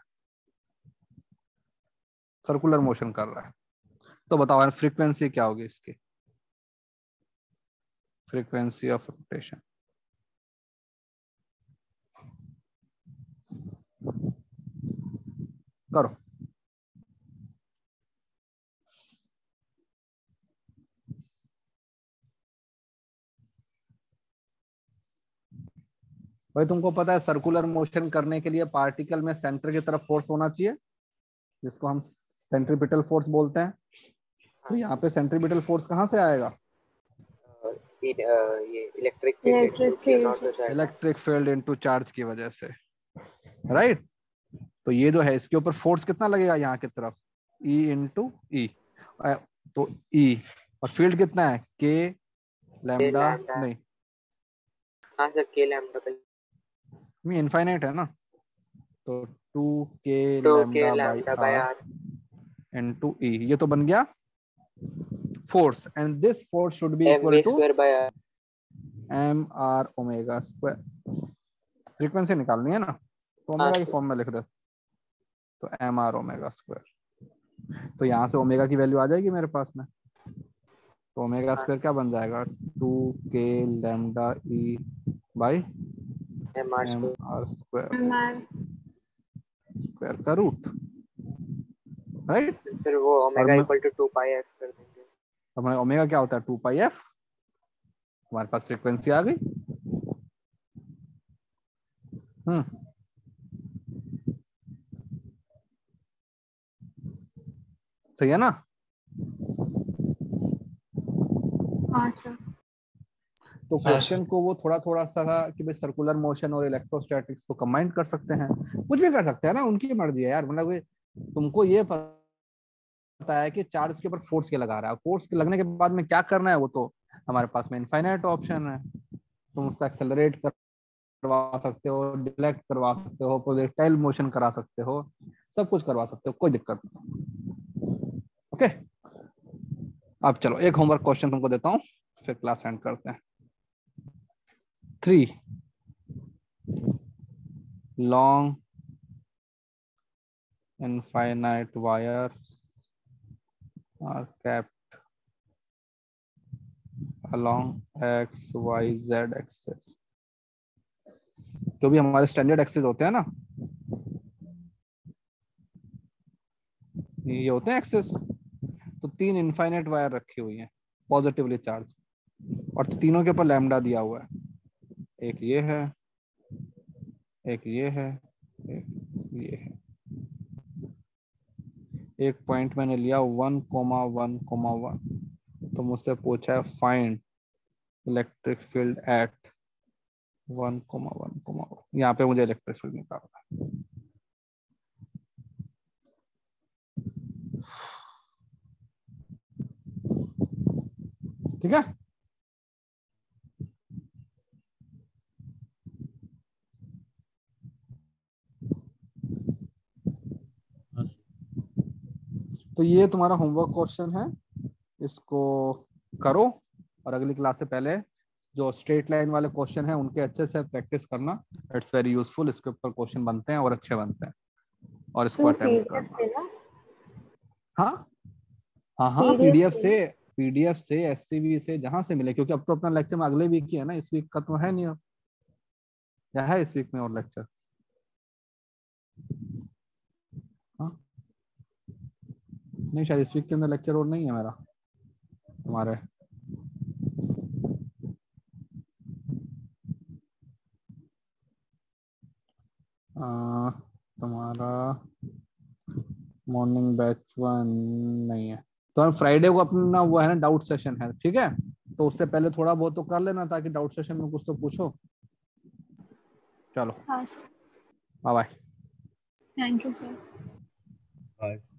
सर्कुलर मोशन कर रहा है। तो बताओ फ्रीक्वेंसी क्या होगी इसकी? फ्रीक्वेंसी ऑफ रोटेशन, करो। भाई तुमको पता है सर्कुलर मोशन करने के लिए पार्टिकल में सेंटर की तरफ फोर्स होना चाहिए, जिसको हम सेंट्रीपिटल फोर्स बोलते हैं। तो यहाँ पे सेंट्रीपिटल फोर्स कहाँ से आएगा? ये इलेक्ट्रिक इलेक्ट्रिक फील्ड फील्ड हो जाएगा। इलेक्ट्रिक फील्ड इनटू चार्ज की वजह से, राइट। तो ये जो है इसके ऊपर फोर्स कितना लगेगा यहाँ की तरफ? E into e. तो E, और फील्ड कितना है? के के लैम्डा, लैम्डा। नहीं हाँ सर के लैम्डा बाय। इनफाइनाइट है ना, तो 2k 2k lambda lambda by by are r into ई, ये तो बन गया force, and this force should be equal mv to square by r। M R omega square. Frequency निकालनी है ना, तो हाँ ओमेगा के सर। फॉर्म में लिख दे, तो एम आर ओमेगा स्क्वायर। तो यहाँ से ओमेगा की वैल्यू आ जाएगी मेरे पास में, तो ओमेगा हाँ स्क्वायर क्या बन जाएगा 2k lambda e by mr m square। R square m r square का रूट, राइट। फिर वो और omega equal to 2 pi f कर देंगे। हमारा ओमेगा क्या होता है 2 पाई एफ, हमारे पास फ्रीक्वेंसी आ गई। सही है ना। हाँ सर। तो क्वेश्चन को वो थोड़ा थोड़ा सा था कि भाई सर्कुलर मोशन और इलेक्ट्रोस्टैटिक्स को कंबाइन कर सकते हैं, कुछ भी कर सकते हैं ना, उनकी मर्जी है यार। मतलब तुमको ये पता है कि चार्ज के ऊपर फोर्स के लगा रहा है, फोर्स के लगने के बाद में क्या करना है वो तो हमारे पास में इनफाइनाइट ऑप्शन है। तुम उसका एक्सेलरेट करवा सकते हो, डिफ्लेक्ट करवा सकते हो, प्रोजेक्टाइल मोशन करा सकते हो, सब कुछ करवा सकते हो, कोई दिक्कत नहीं। ओके, अब चलो एक होमवर्क क्वेश्चन तुमको देता हूँ, फिर क्लास एंड करते हैं। 3 long infinite wires are kept along x y z axis। जो भी हमारे स्टैंडर्ड एक्सिस होते हैं ना, ये होते हैं एक्सिस, तो 3 इनफाइनाइट वायर रखी हुई हैं पॉजिटिवली चार्ज, और तीनों के ऊपर लैम्डा दिया हुआ है। एक ये है, एक ये है, एक ये है। एक पॉइंट मैंने लिया 1,1,1, तो मुझसे पूछा है फाइंड इलेक्ट्रिक फील्ड एट 1,1,1। यहाँ पे मुझे इलेक्ट्रिक फील्ड निकालना है। ठीक है, तो ये तुम्हारा होमवर्क क्वेश्चन है, इसको करो, और अगली क्लास से पहले जो स्ट्रेट लाइन वाले क्वेश्चन है उनके अच्छे से प्रैक्टिस करना। इट्स वेरी यूजफुल, इसके ऊपर क्वेश्चन बनते हैं और अच्छे बनते हैं, और इसको सर अटेम्प्ट पीडीएफ करना। से ना, हाँ हाँ हाँ, पीडीएफ से ना। पीडीएफ से, एससीबी से, जहां से मिले, क्योंकि अब तो अपना लेक्चर में अगले वीक ही है ना, इस वीक का तो है नहीं अब, या है इस वीक में और लेक्चर? हाँ नहीं, शायद इस वीक के अंदर लेक्चर और नहीं है मेरा तुम्हारे। तुम्हारा मॉर्निंग बैच 1 नहीं है, तो फ्राइडे को अपना वो है ना डाउट सेशन है, ठीक है, तो उससे पहले थोड़ा बहुत तो कर लेना, ताकि डाउट सेशन में कुछ तो पूछो। चलो हाँ sir, bye bye. Thank you sir. Bye.